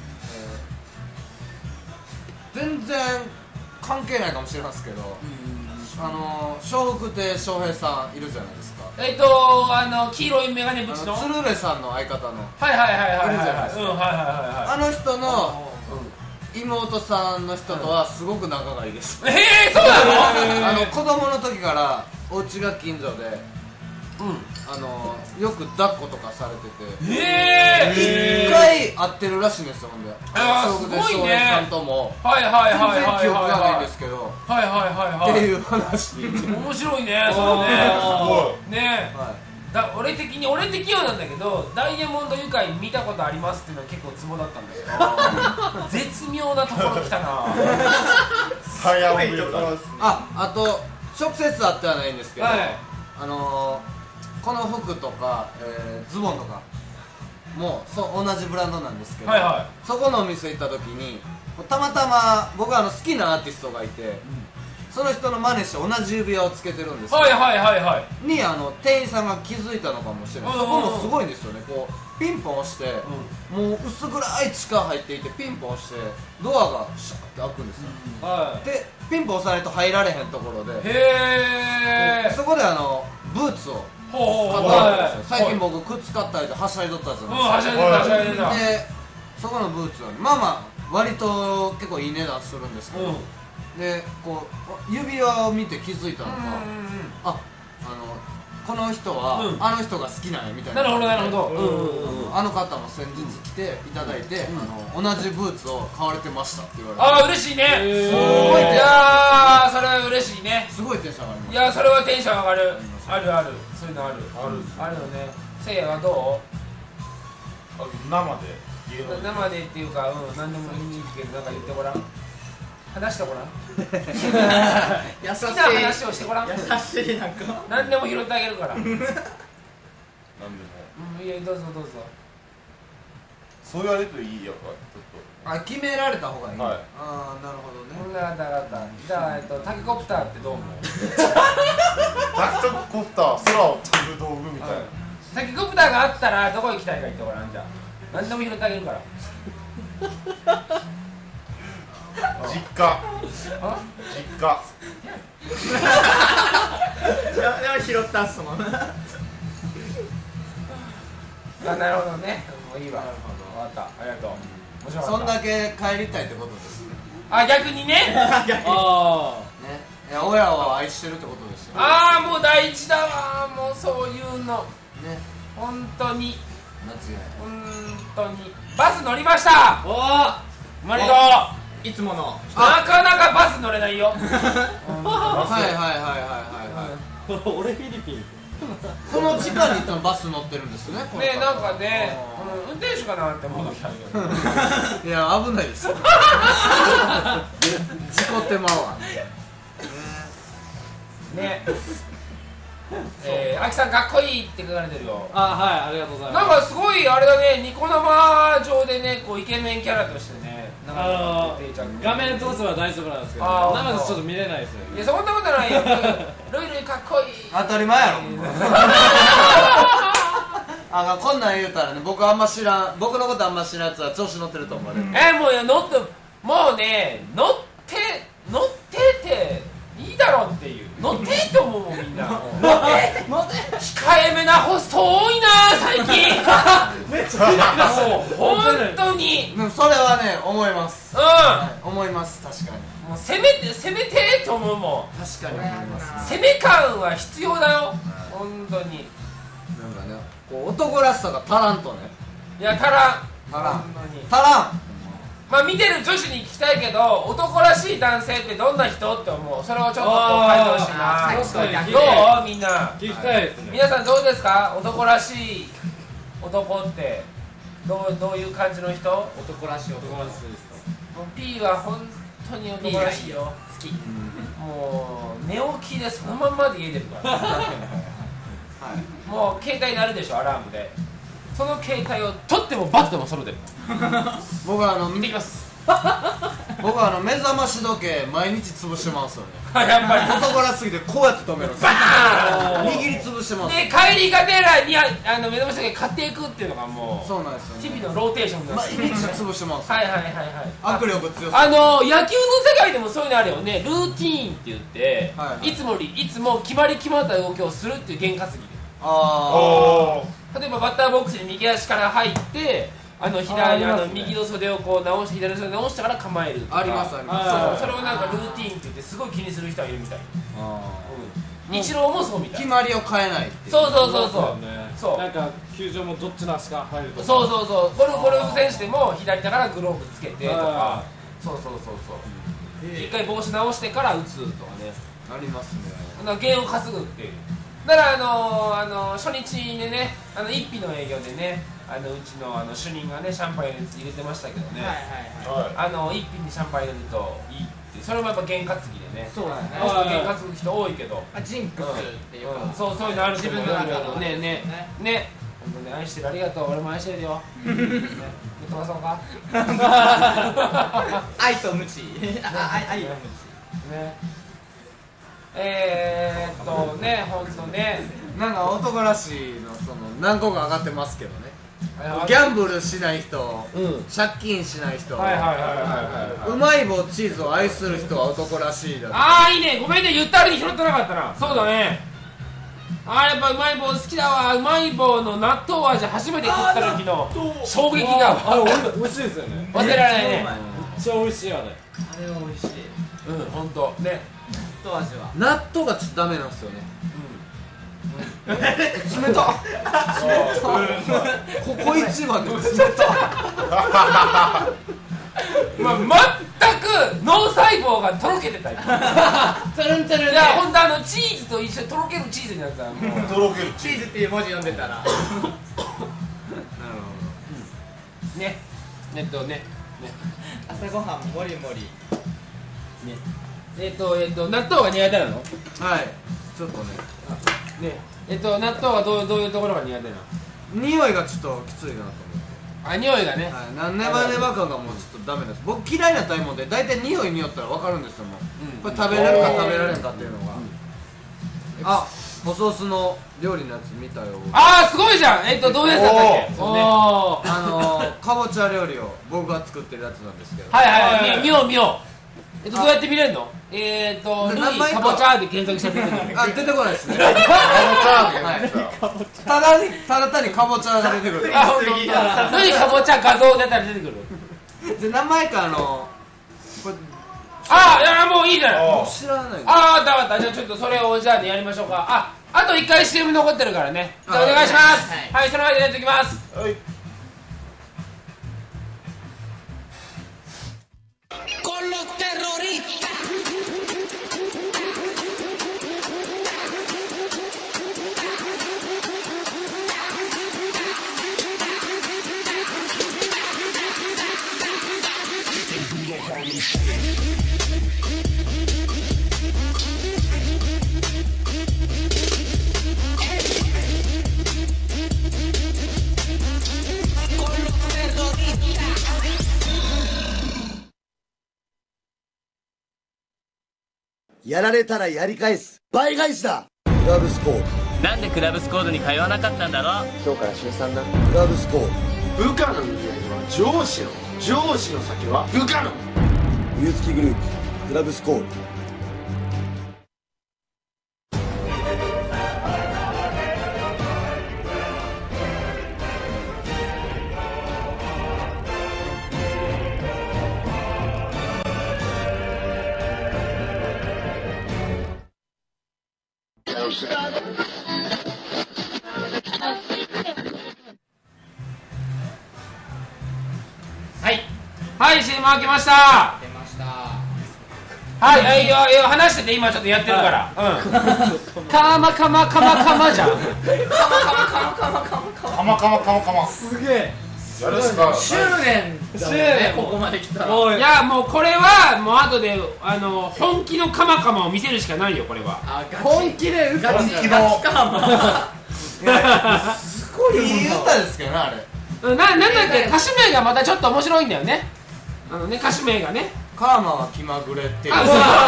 全然関係ないかもしれないですけど、あの笑福亭笑瓶さんいるじゃないですか。 えっとあの黄色いメガネ縁の鶴瓶さんの相方のはいはいはいはいいるじゃないですか。あの人の妹さんの人とはすごく仲がいいです。 ええそうなの？ あの子供の時からお家が近所で。あのよく抱っことかされてて、 え一回会ってるらしいんですよ。ほんであーすごいねさんともはいはいはいはい全然記憶がないんはいですけどはいはいはいはいっていう話。 面白いねそれねねだ俺的に俺的にはなんだけどダイヤモンド愉快見たことありますっていうのは結構ツボだったんだけど絶妙なところ来たな。 早いところ。 ああと直接会ってはないんですけど、 はいあのこの服とか、えー、ズボンとかもうそう同じブランドなんですけど、 はいはい、 そこのお店行った時にたまたま僕はあの好きなアーティストがいて、うん、その人の真似して同じ指輪をつけてるんですよ。 はいはいはいはいにあの店員さんが気づいたのかもしれない。そこもすごいんですよね。こうピンポン押して、うん、もう薄暗い地下入っていてピンポン押してドアがシャッて開くんですよ、うんはい、でピンポン押さないと入られへんところでへーそこであのブーツを買ったんですよ。最近僕靴買ったりではしゃいどったじゃないですか。はしゃいでたはしゃいでた。でそこのブーツはまあまあ割と結構いい値段するんですけど、うん、でこう指輪を見て気づいたのが、うんうんうん、ああのこの人は、うん、あの人が好きなんやみたいな。 なるほどなるほど、うんうんうん、あの方も先日来ていただいて、うん、あの同じブーツを買われてましたって言われて。 ああ嬉しいね。すごい。いやーそれは嬉しいね。 すごいテンション上がります。 いやそれはテンション上がる、うん、あるあるそういうのあるあるあるよね。せいやはどう？ 生で生でっていうか、うん、何でもいいけどなんか言ってごらん。 話してごらん優しい好きな話をしてごらん優しいなんか何でも拾ってあげるからなんでもうんいやどうぞどうぞそう言われるといいよちょっあ、決められた方がいい。 はいああ、なるほどね。 分かった分かったじゃあ、えっと、タケコプターってどう思うとタクトコプター空を飛ぶ道具みたいなタケコプターがあったらどこ行きたいか言ってごらんじゃあ何でも拾ってあげるから実家あ実家でも拾ったっすもんあなるほどねもういいわ分かったありがとう面白かったそんだけ帰りたいってことですね。 あ逆にねあね。いや、親を愛してるってことですよ。 ああもう第一だわもうそういうのね。 本当に間違いない。 本当にバス乗りましたおマリコおいつものなかなかバス乗れないよはいはいはいはいはいはい。 俺フィリピンこの時間にいつもバス乗ってるんですね。この方ねなんかね、うん、運転手かなって思う時あるよいや、危ないですよ。事故ってまうわ。 ねえー、アキさんかっこいいって書かれてるよあ、はい、ありがとうございます。 なんかすごいあれだねニコ生上でねこうイケメンキャラとしてねなんかあの定着画面通せば大丈夫なんですけど、 あー生でちょっと見れないですよいやそんなことないよルイルイかっこいい当たり前やろ。あ、こんなん言うたらね、僕あんま知らん、僕のことあんま知らんやつは調子乗ってると思われる。 えもう乗ってもうね乗って乗ってっていいだろっていう乗ってって思うもんみんな乗って控えめなホスト多いな最近めっちゃもう本当にでもそれはね、思います。 うはい、思います、確かに。 んもう攻めて攻めてって思うもん確かに思います。 攻め感は必要だよ本当になんかね、こう男らしさが足らんとね。 いや足らん足らん本当に足らん。 まあ見てる女子に聞きたいけど男らしい男性ってどんな人って思うそれをちょっとこう回答してなあー確かにどうみんな聞きたいですね。 皆さんどうですか男らしい男ってどうどういう感じの人男らしい男男らしいですか。 もう P は本当に男らしいよ好きもう寝起きでそのまんまで家出るからもう携帯鳴るでしょアラームでその携帯を取ってもバッてもソロで僕はあの、 行ってきます僕はあの目覚まし時計毎日潰してますよね。 やっぱり男らしすぎてこうやって止めるんですよ。 バーン握り潰してます。 で帰りがてらにああの目覚まし時計買っていくっていうのがもうそうなんですよね。 日々のローテーションだ毎し日潰してます。 はいはいはいはい握力強すあの野球の世界でもそういうのあるよねルーティーンって言って、 はいはいいつもりいつも決まり決まった動きをするっていう験担ぎであおー例えばバッターボックスに右足から入ってあのあ左ありますねあの右の袖をこう直して左の袖を直してから構えるとかありますありますそうはいそれをなんかルーティーンって言ってすごい気にする人はいるみたい、 あうん、イチローもそうみたい決まりを変えないっていう。 そうそうそうそうね。 そうなんか球場もどっちの足が入るとか。 そうそうそうゴルフゴルフ選手でも左だからグローブつけてとかはそうそうそうそう一回帽子直してから打つとかねありますね。 なんか芸を担ぐっていうだからあのー、あのー、初日でねあの一品の営業でねあのうちのあの主任がねシャンパン入れ入れてましたけどね、 はいはいはいはあの一品にシャンパン入れるといいっていうそれもやっぱ験担ぎでねそうだねもしくは験担ぐ人多いけど、 あジンクスっていうか、 うん、そうそういうのあると思う自分の中のねねねね本当に愛してるありがとう俺も愛してるよね言ってまそうか愛と無知あ愛愛と無知ねえー、っとね本当ねなんか男らしいのその何個か上がってますけどね。 あギャンブルしない人、 うん借金しない人、 はいはいはいはいはいうまい棒チーズを愛する人は男らしいだと。 ああいいねごめんね言ったあれに拾ってなかったなそうだねあーやっぱうまい棒好きだわうまい棒の納豆味初めて食った時の衝撃があれ美味しいですよね。 忘れられないねめっちゃ美味しいあれ。 あれは美味しいうん本当ね後味は納豆がちょっとダメなんですよね。 うん冷たっここ一番で冷たっまあ、全く脳細胞がとろけてたよトゥルントゥルンでいやほんとあのチーズと一緒にとろけるチーズになってたもうとろけるチーズっていう文字読んでたらねえっとねね朝ごはんもりもりえっとえっと納豆が苦手なの？ はいちょっとねねえっと納豆はどうどういうところが苦手なの？ 匂いがちょっときついなと思って。 あ、匂いがね、 はい、なんネバネバ感がもうちょっとダメです。僕嫌いな食べ物で大体匂いによったら分かるんですよ。もう、うん、これ食べれるか食べられんかっていうのが、うん、あ、おソースの料理のやつ見たよ。 あーすごいじゃん。えっとどういうやつだったっけ？ そうね、あのー、かぼちゃ料理を僕が作ってるやつなんですけど。 はいはいはい、見よう見よう。えっとどうやって見れるの？えーっとルイかぼちゃで検索したら出てくる。 あ、出てこないですね。かぼちゃでただにただ単にかぼちゃが出てくる。 あ、ほんと。ルイかぼちゃ画像出たら出てくる。 で名前かあのこれ。 あー、いやもういいじゃない。 もう知らない。 あー、だかった。じゃあちょっとそれをじゃあねやりましょうか。あ、あといっかい シーエム 残ってるからね。じゃあお願いします。はい、その間やっていきます。はい。 Con los terroristas. Con los terroristas. やられたらやり返す倍返しだ。クラブスコード。 なんでクラブスコードに通わなかったんだろう。 今日から週さんだ。クラブスコード。 部下の人間は上司の上司の先は部下の。 冬月グループクラブスコード。 はいはい、シーエム 開けました。 出ました。 はい、はい、いやいや話してて今ちょっとやってるから。うん。カマカマカマカマじゃん。カマカマカマカマカマカマカマカマカマ。 すげえ。 やるしか。 執念だもんね、ここまで来たら。 いやもうこれはもう後であの本気のカマカマを見せるしかないよこれは。 本気でガチガチカマ。 すごいいい歌ですけどねあれ。 な、なんだっけ、歌手名がまたちょっと面白いんだよね。あのね、歌手名がね。 カーマは気まぐれっていう。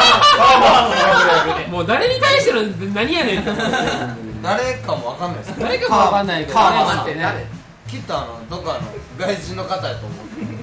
もう誰に対しての何やねん。 誰かもわかんないです。 誰かもわかんないけど。 カーマってね。きっとあのどこかの外人の方やと思う。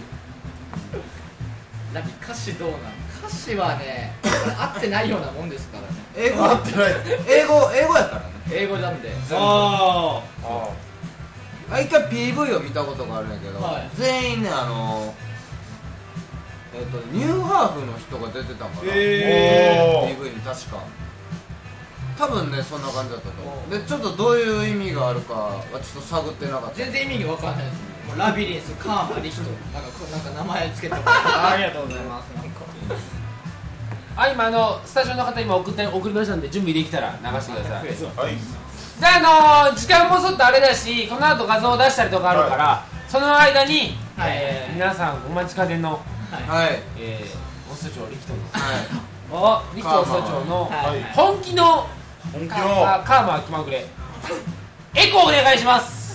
だって歌詞どうなの？歌詞はね、合ってないようなもんですからね。 英語合ってない。英語英語やからね。 英語なんで。 ああ。一回 ピーブイ を見たことがあるんやけど、はい、全員ねあのえっ、ー、とニューハーフの人が出てたんかな、えー、ピーブイ に確か多分ねそんな感じだったと思う。でちょっとどういう意味があるかはちょっと探ってなかった。 全然意味が分かんないです。もうラビリンス、カーマ、リヒトなんかなんか名前つけてもらってありがとうございます。なんかあ、今あのスタジオの方今送って送りましたんで準備できたら流してください。はい。であのー、時間もちょっとあれだしこの後画像を出したりとかあるから、はい、その間に、はいえー、皆さんお待ちかねの、はいえー、オス長リキトの、はい、おリキトオス長の、はい、本気の本気のカーマ気まぐれエコーお願いします。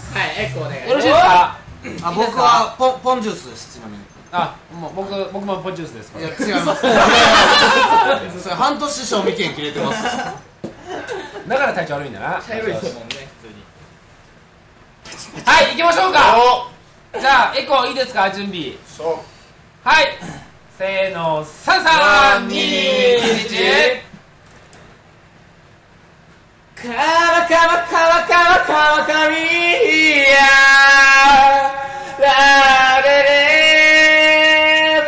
はいエコーお願いします。 よろしいですか？ あ僕はポンポンジュースです。ちなみにあもう僕僕もポンジュースです。 いや違いますそれ半年賞味券切れてますだから体調悪いんだな。 茶色いですもんね普通に。 はい行きましょうか。じゃあエコーいいですか準備。はいせーのさんさんにいちカマカマカマカマカマカミヤラレレ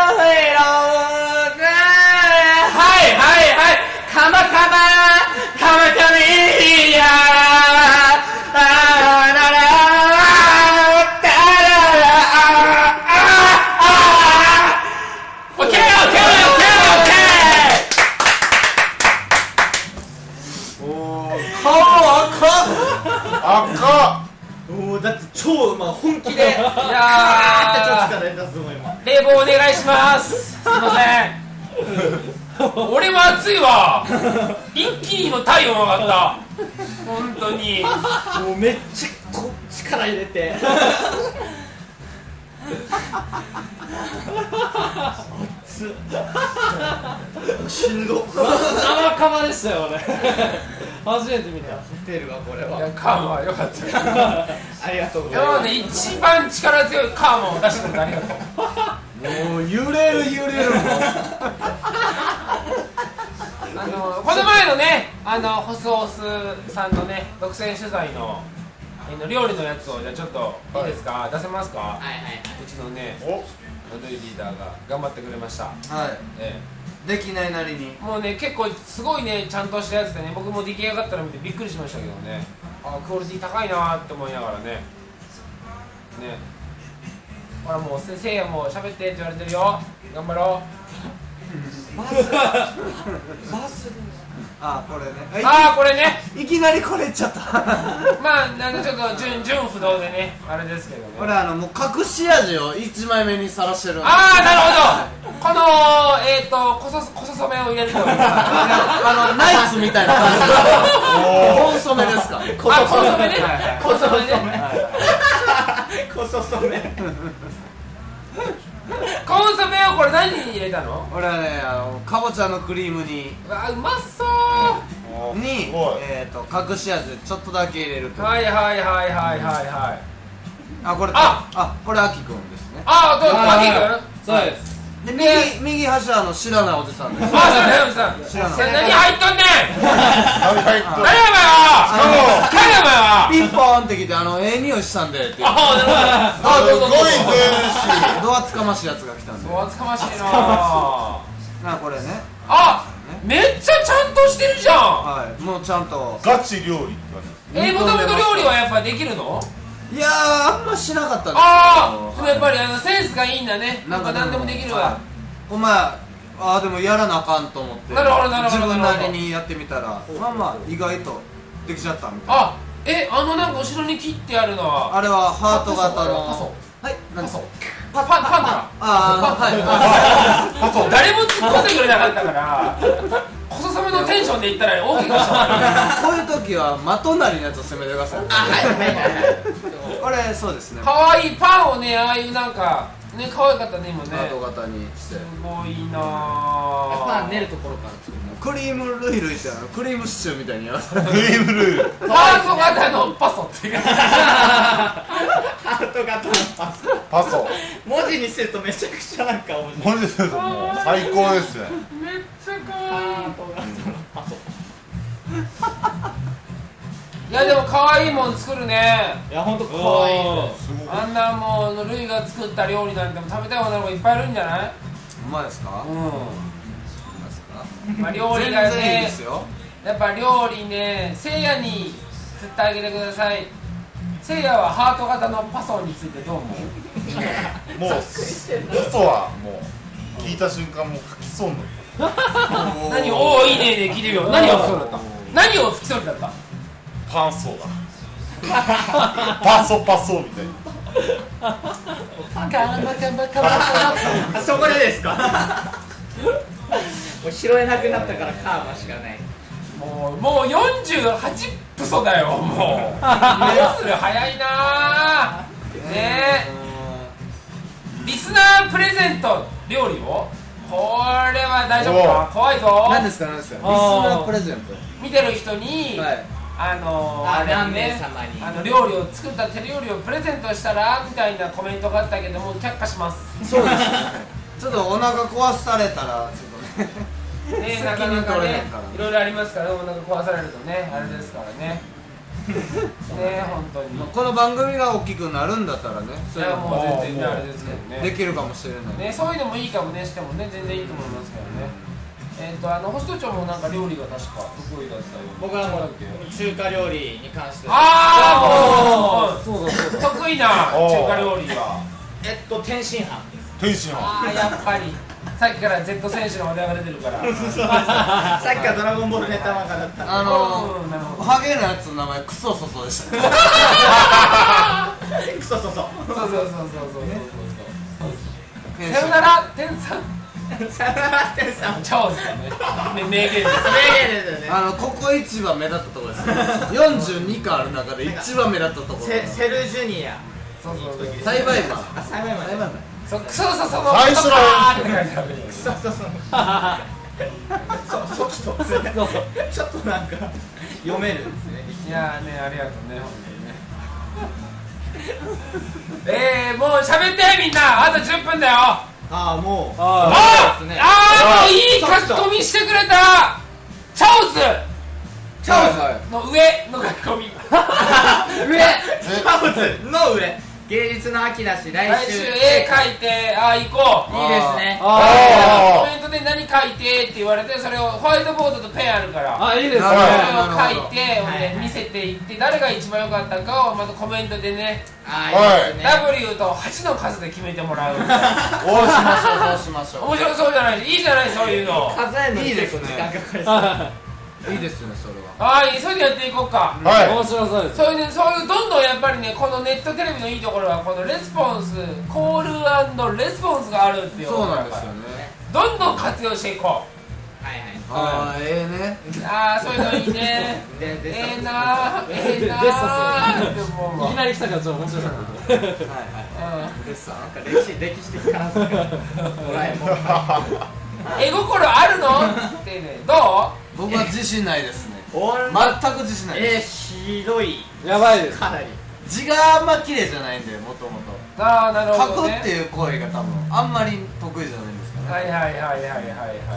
はいはいはいカマカマカマカミヤあららタララああオッケーオッケーオッケーオッケーおー顔赤赤おーだって超まあ本気でいやーってちょっと疲れたすごい今冷房お願いしますすいません俺も暑いわ。一気に今体温上がった本当に。 もうめっちゃこ力入れてしんど。 生カマでしたよ俺。初めて見た。 出るわこれは。 いやカーマは良かったよ。 ありがとうございます。 今まで一番力強いカーマを出してくれてありがとう。 もう揺れる揺れるもん。 あのこの前のね、あのホスオスさんのね独占取材のあの料理のやつをじゃあちょっといいですか、はい、出せますか。はいはいはい。 うちのねルイリーダーが頑張ってくれました。 はい、 ええできないなりにもうね結構すごいねちゃんとしたやつでね、僕も出来上がったの見てびっくりしましたけどね、あクオリティ高いなーって思いながらね。ねほらもうせせいやもう喋ってって言われてるよ。頑張ろう。 バスバスあこれね。 ああこれねいきなりこれいっちゃった。 まあなんかちょっと順順不動でねあれですけどね。 これあのもう隠し味をいちまいめにさらしてるんです。 ああなるほど。このえっ、ー、とこそこそ染めを入れるとあのナイツみたいな感じでコンソメですか。 あコンソメねコンソメねコソソメコンソメをこれ何に入れたの。 俺はねあのかぼちゃのクリームにうわうまそうにえっと隠し味ちょっとだけ入れると。 はいはいはいはいはいはい。 あこれああこれあきくんですね。 あどうもあきくん。 そうです。 で右右端はあの知らないおじさんです。 あ知らないおじさん。 知らない。 何入っとんねん。 何入っとん。 何やばよ。何やばよ。 ピンポーンってきてあのええ匂いしたんでって。 あなるほど。 すごい全ドアつかましいやつが来たんで。 ドアつかましいな。 なこれね。 あめっちゃちゃんとしてるじゃん。 はいもうちゃんとガチ料理って感じです。 えもともと料理はやっぱできるの。 いやーあんましなかったんですけど。 ああでもやっぱりあのセンスがいいんだね。なんか何でもできるわ。 お前ああでもやらなあかんと思ってなるほどなるほど自分なりにやってみたらまあまあ意外とできちゃったみたいな。 あえあのなんか後ろに切ってあるのはあれはハート型のパソはい何ですか。 パパパンか。 ああはい誰も突っ込んでくれなかったから小そめのテンションで言ったら大きくしたこういう時は的なりのやつを攻めてください。 あはいはいはいはい。 これそうですね。 かわいいパンをねああいうなんかね可愛かったね今ね。 ハート型にしてすごいなぁ。 パン練るところから作る。 クリームルイルイってあのクリームシチューみたいにやらせて。 クリームルール。 パーソ型のパソっていうハート型のパソ。 パソ。 文字にするとめちゃくちゃなんか面白い。 文字するともう最高ですね。 めっちゃ可愛い。 ハート型のパソ。 いやでも可愛いもん作るね。 いやほんと可愛い。 あんなもうルイが作った料理なんても食べたいものがいっぱいあるんじゃない。 うまいですか。 うんまあ料理がね全然いいですよ。 やっぱ料理ねせいやに振ってあげてください。せいやはハート型のパソについてどう思う。 もう嘘はもう聞いた瞬間もう書きそうになった。 何おおいいねで聞いてみよう。何を吹きそうだった。何を吹きそうだった。 パンソーだ。パソパソみたいな。 あそこでですか。もう拾えなくなったからカーマしかない。 もうもうよんじゅうはちプソだよもう。目する早いなー。ねえ。リスナープレゼント料理を。これは大丈夫か。怖いぞ。 何ですか何ですか。リスナープレゼント。 見てる人に。あのあ何名様にあの料理を作った手料理をプレゼントしたらみたいなコメントがあったけども却下します。 そうですね。ちょっとお腹壊されたらちょっとね。 ねなかなかねいろいろありますからお腹壊されるとねあれですからね。ね本当に。 この番組が大きくなるんだったらね。 それはもう全然あれですけどね。 できるかもしれない。 ねそういうのもいいかもねしてもね全然いいと思いますけどね。えっとあのホスト長もなんか料理が確か得意だったよ。 僕はもう中華料理に関してああもうそうだそうだ得意な中華料理はえっと天津飯です。 天津飯。 ああやっぱりさっきから Z 選手の話題が出てるからさっきからドラゴンボールネタ漫画だったあのハゲのやつの名前クソソソでしたね。 クソソソそうそうそうそうそうそうそうさよなら天さんさよならってさチャオズだね。名言です。 名言ですよね。 あのここ一番目立ったところですよんじゅうにかある中で一番目立ったところセセルジュニア。 そうそうそう。 栽培マンあ、栽培マン。栽培マン。 そクソソソの最初のって書いてある。 クソソソ。そう、ソキとちょっとなんか読めるんですね。 いやーね、ありがとうね、本当にね。えー、もう喋ってみんな、あとじゅっぷんだよ。 ああ、もう。 ああー、あー、もういい書き込みしてくれた。チャオズ。チャオズの上の書き込み。 上。チャオズの上。芸術の秋だし、来週来週絵描いて、あー行こう。 いいですね。 コメントで何書いてって言われて、それをホワイトボードとペンあるから、 あ、いいですね。 それを書いて、俺見せていって、誰が一番良かったかをまたコメントでね、 あー、いいですね。 ダブリュー とはちの数で決めてもらう。 そうしましょう、そうしましょう。 面白そうじゃない、いいじゃない、そういうの。 数えるのに結構時間かかりそう。 いいですね、それは。 ああ、急いでやっていこうか。 はい面白そうです。 そういうね、そういうどんどんやっぱりね、このネットテレビのいいところはこのレスポンス、コール&レスポンスがあるっていう。 そうなんですよね。 どんどん活用していこう。 はいはい。 ああ、ええね。 ああ、そういうのいいね。ええなー、ええなーって思うわ。 いきなり来たからちょっと面白かった。 はいはい。 うんレッサー。 なんか歴史歴史的なドラえもん。 絵心あるのってね、ど僕は自信ないですね。 俺全く自信ないえー、 です。 ひどい。 やばいです。 かなり。 字があんま綺麗じゃないんで、もともと。 う？ああ、なるほどね。 書くっていう行為が多分あんまり得意じゃないんですかね。 はいはいはいはいはいはいはい。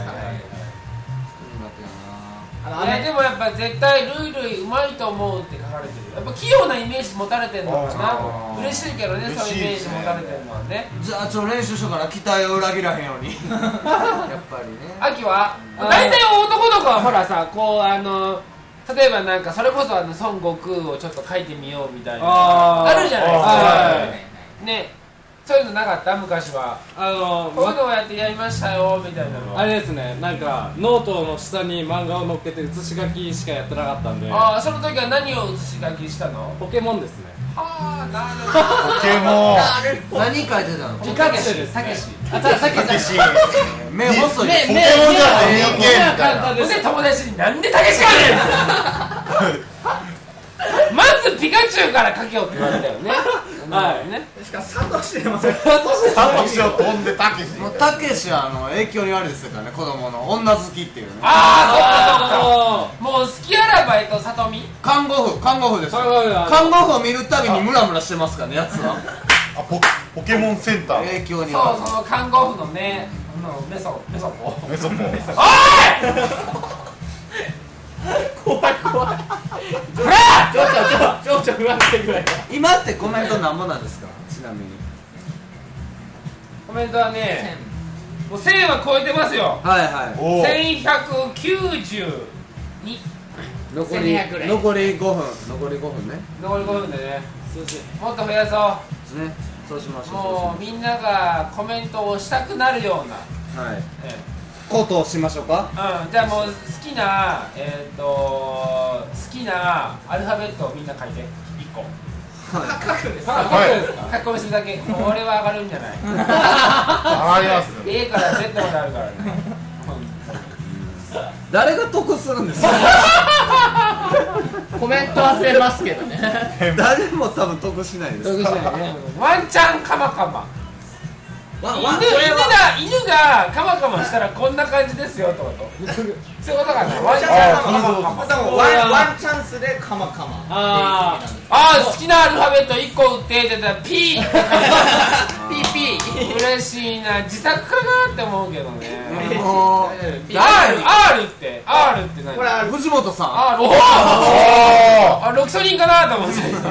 いやでもやっぱ絶対ルイルイうまいと思うって書かれてる。やっぱ器用なイメージ持たれてるのかな。嬉しいけどね、そういうイメージ持たれてるのはね。 じゃあちょっと練習しようかな、期待を裏切らへんように。やっぱりね。 秋は大体男の子はほらさ、こうあの例えばなんかそれこそあの孫悟空をちょっと書いてみようみたいなあるじゃないですか。ね。そういうのなかった昔は。 あのこういうのをやってやりましたよみたいなのは。 あれですね、なんかノートの下に漫画を載っけて写し書きしかやってなかったんで。 ああ、その時は何を写し書きしたの？ ポケモンですね。 はあ、なるほど。 ポケモン。 何書いてたの？ ピカチュウです。 たけし。 あ、たけし。 目細い。 ポケモンじゃない人間みたいな。 ほんで友達になんでたけしかねんまずピカチュウから書けよって言われたよね。はいね。 しかもサトシでもササトシを飛んでたけし。 もうたけしはあの影響にあれですからね、子供の女好きっていうね。 ああ、そうかそうか。もう好きあらばえとさとみ。 看護婦、看護婦ですよ。 看護婦は看護婦を見るたびにムラムラしてますからね、やつは。 あ、ポポケモンセンター。 影響にそう、 は。 その看護婦のね、あのメソメソポ。 メソポ。 おい。 怖い怖い。 ほら。 ちょっとちょっとちょっと不安定ぐらい。 今ってコメントなんぼなんですか、ちなみに。 コメントはね、もうせんは超えてますよ。 はいはい。 おお。 せんひゃくきゅうじゅうに。 残せんにひゃくり残りごふん、残りごふんね。 残りごふんでね。もっと増やそね、そうしましう。 ょう。 もうみんながコメントをしたくなるような。 はい。 えコートをしましょうか。 えうん、じゃあもう好きなえっ、ー、と好きなアルファベットをみんな書いていっこ。 書くんですか。 はい。 書き込みするだけ。これは上がるんじゃない？ あります。 A から Z まであるからね。 誰が得するんですか。 コメント忘れますけどね。 誰も多分得しないです。 得しないね。ワンチャンカマカマ。 わ犬、犬が犬がカマカマしたらこんな感じですよってことそういうことかな。ワンチャンカマカマ。 ワンワンチャンスでカマカマ。 あーあー、好きなアルファベットいっこ打ってって言ったら P ピーピー。 嬉しいな、自作かなって思うけどね。 もう R、R って R って何？ これある。 藤本さん。 R、おおあ、ロキソニンかなと思ってなんで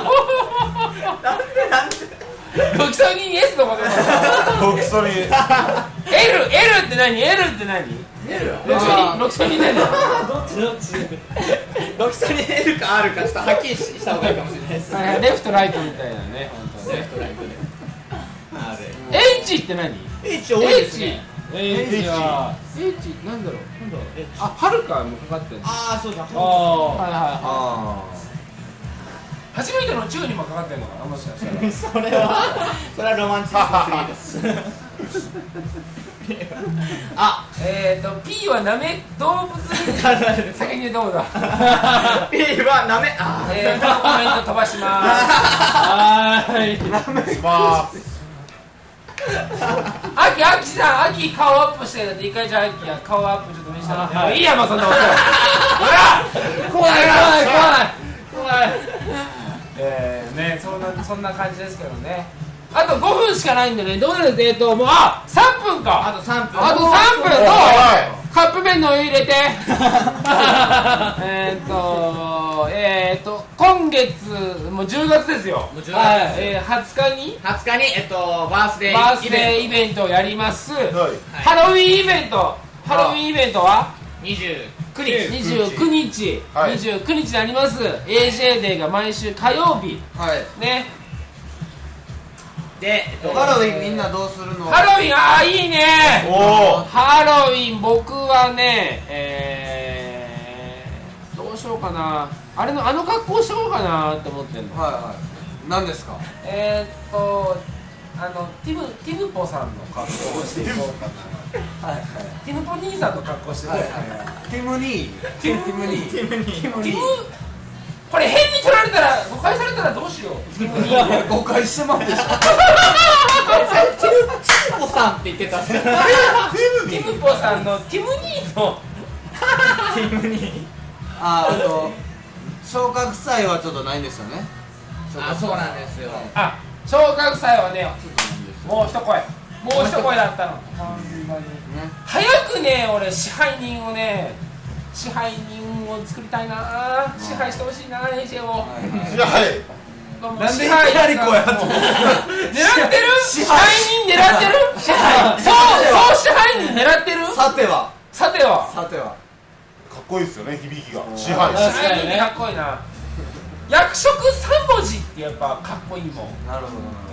なんで。 ロキソニン S のことロキソニン。 L、L って何？ L って何？ L？ ロキソニン、ロキソニン何？ どっちどっち。ロキソニン L か R かちょっとはっきりした方がいいかもしれないです。 レフトライトみたいなね。 レフトライトで。 H って何？ H 多いですね。 H は H なんだろう。あ、はるかもかかってる。 ああ、そうだ。 あはいはいはい。 あ初めてのチューにもかかってるのかな、もしかしたら。 それはそれはロマンチストすぎです。 あ、えーと P はなめ動物に先にどうだ。 P はなめあえー、このコメント飛ばしまーす。 はーい。 なめします。 アキ、アキさん、アキ顔アップしてるんで、一回じゃあアキが顔アップちょっと見せてもらって。いいや、もうそんなこと。ほら怖い怖い怖い怖い。 えーね、そんな、そんな感じですけどね。あとごふんしかないんでね、どうですえーと、もう、あ、さんぷんか。 あとさんぷん。 あとさんぷんと、カップ麺のお湯入れて。えーと、えーと、今月、もうじゅうがつですよ。 もうじゅうがつはい、えー、はつかにはつかに、えっと、バースデーバースデーイベントをやります。 はい。 ハロウィンイベント、ハロウィンイベントはにじゅうくにち。 にじゅうくにち、 はいにじゅうくにちになります。エージェー デーが毎週火曜日。 はいね。 で、えっと、 ハロウィンみんなどうするの？ ハロウィン、ああ、いいね。 おお。 ハロウィン、僕はね、えー、どうしようかな。あれの、あの格好しようかなって思ってんの。 はいはい。何ですか？ えーっと、あの、ティム、ティムポさんの格好をしていこうかな。 はいはい。 ティムポ兄さんの格好していこうかな。 ティムニー。 ティム、 ティムニー。 ティムにティムティムニー。 これ変に取られたら誤解されたらどうしよう。ティムニー誤解してますでしょ。 チーポさんって言ってたんですか？ ティムポさんのティムニーのティムにあ、あと昇格祭はちょっとないんですよね。 あ、そうなんですよ。 あ、昇格祭はね、もう一声もう一声だったの。早くね、俺支配人をね支配人を作りたいな。支配してほしいな、エージェー を。 支配。 なんでいきなりこうやって狙ってる？支配人狙ってる？支配そうそう支配人狙ってる？ さてはさてはさてはかっこいいですよね、響きが。支配。 支配人ってかっこいいな。役職さんもじってやっぱかっこいいもん。 なるほど。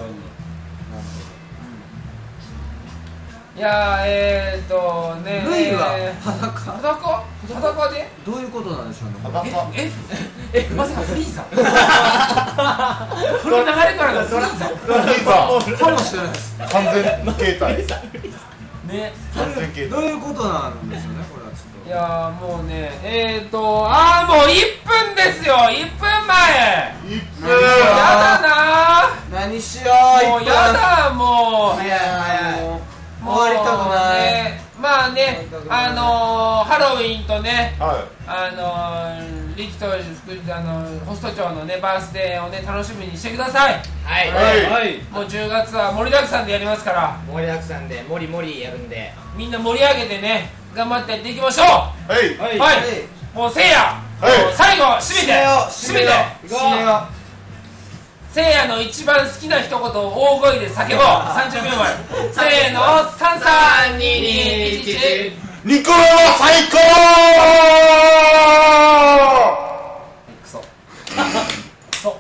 いやー、えーっとね、 ルイはえー裸裸裸でどういうことなんでしょうね。 裸。 えええまさかフリーザこの流れからのフリーザかもしれないです。 完全携帯。 ね。 完全携どういうことなんでしょうね、これはちょっと。 いやーもうね、えーっとあーもういっぷんですよ。いっぷんまえ。 帯。一分。 やだなー。 何しよう。 もうやだもう。 早い早い。 もう終わりたくない。 ね、まあね、あのー、ハロウィンとね、 はあのー、力と副あのー、ホスト長のねバースデーをね楽しみにしてください。 はい。 はいはい。 もうじゅうがつは盛りだくさんでやりますから、 盛りだくさんで、もりもりやるんで。 みんな盛り上げてね頑張ってやっていきましょう。 い。はい。 はい。 はい。もうせいや、 はいもう最後締めて締めて締めよう。 せいやの一番好きな一言を大声で叫ぼう。さんじゅうびょうまえせーの、さんさんににいちいち。 ニコラは最高。 クソクソ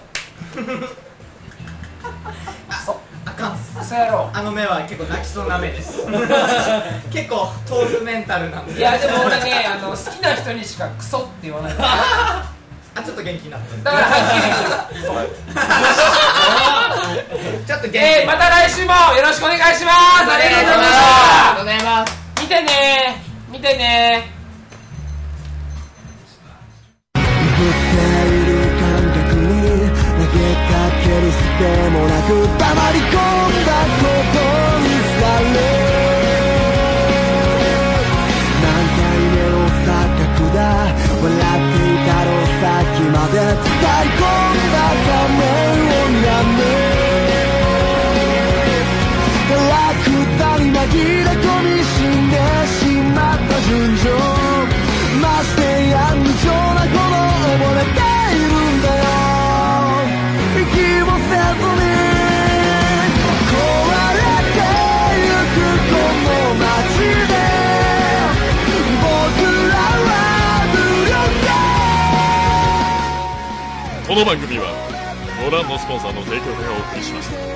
クソあかんっす。 クソ野郎。 あの目は結構泣きそうな目です。結構豆腐メンタルなんで。 いやでも俺ね、あの好きな人にしかクソって言わないから。 あ、ちょっと元気になった。 だからはっきり言う。 ちょっと元気。 えー、また来週もよろしくお願いします。ありがとうございました。 ありがとうございます。 見てね見てねぶっている感覚に投げかけるすでもなく黙り込んだことにされ何回目の錯覚だ笑っていたのさっきまで伝え込んだ仮面をやめガラクタに紛れ込み死んでしまった純情ましてや無情なほど溺れているんだよ息もせずに壊れてゆくこの街で僕らは無力だ。 この番組はご覧のスポンサーの提供でお送りしました。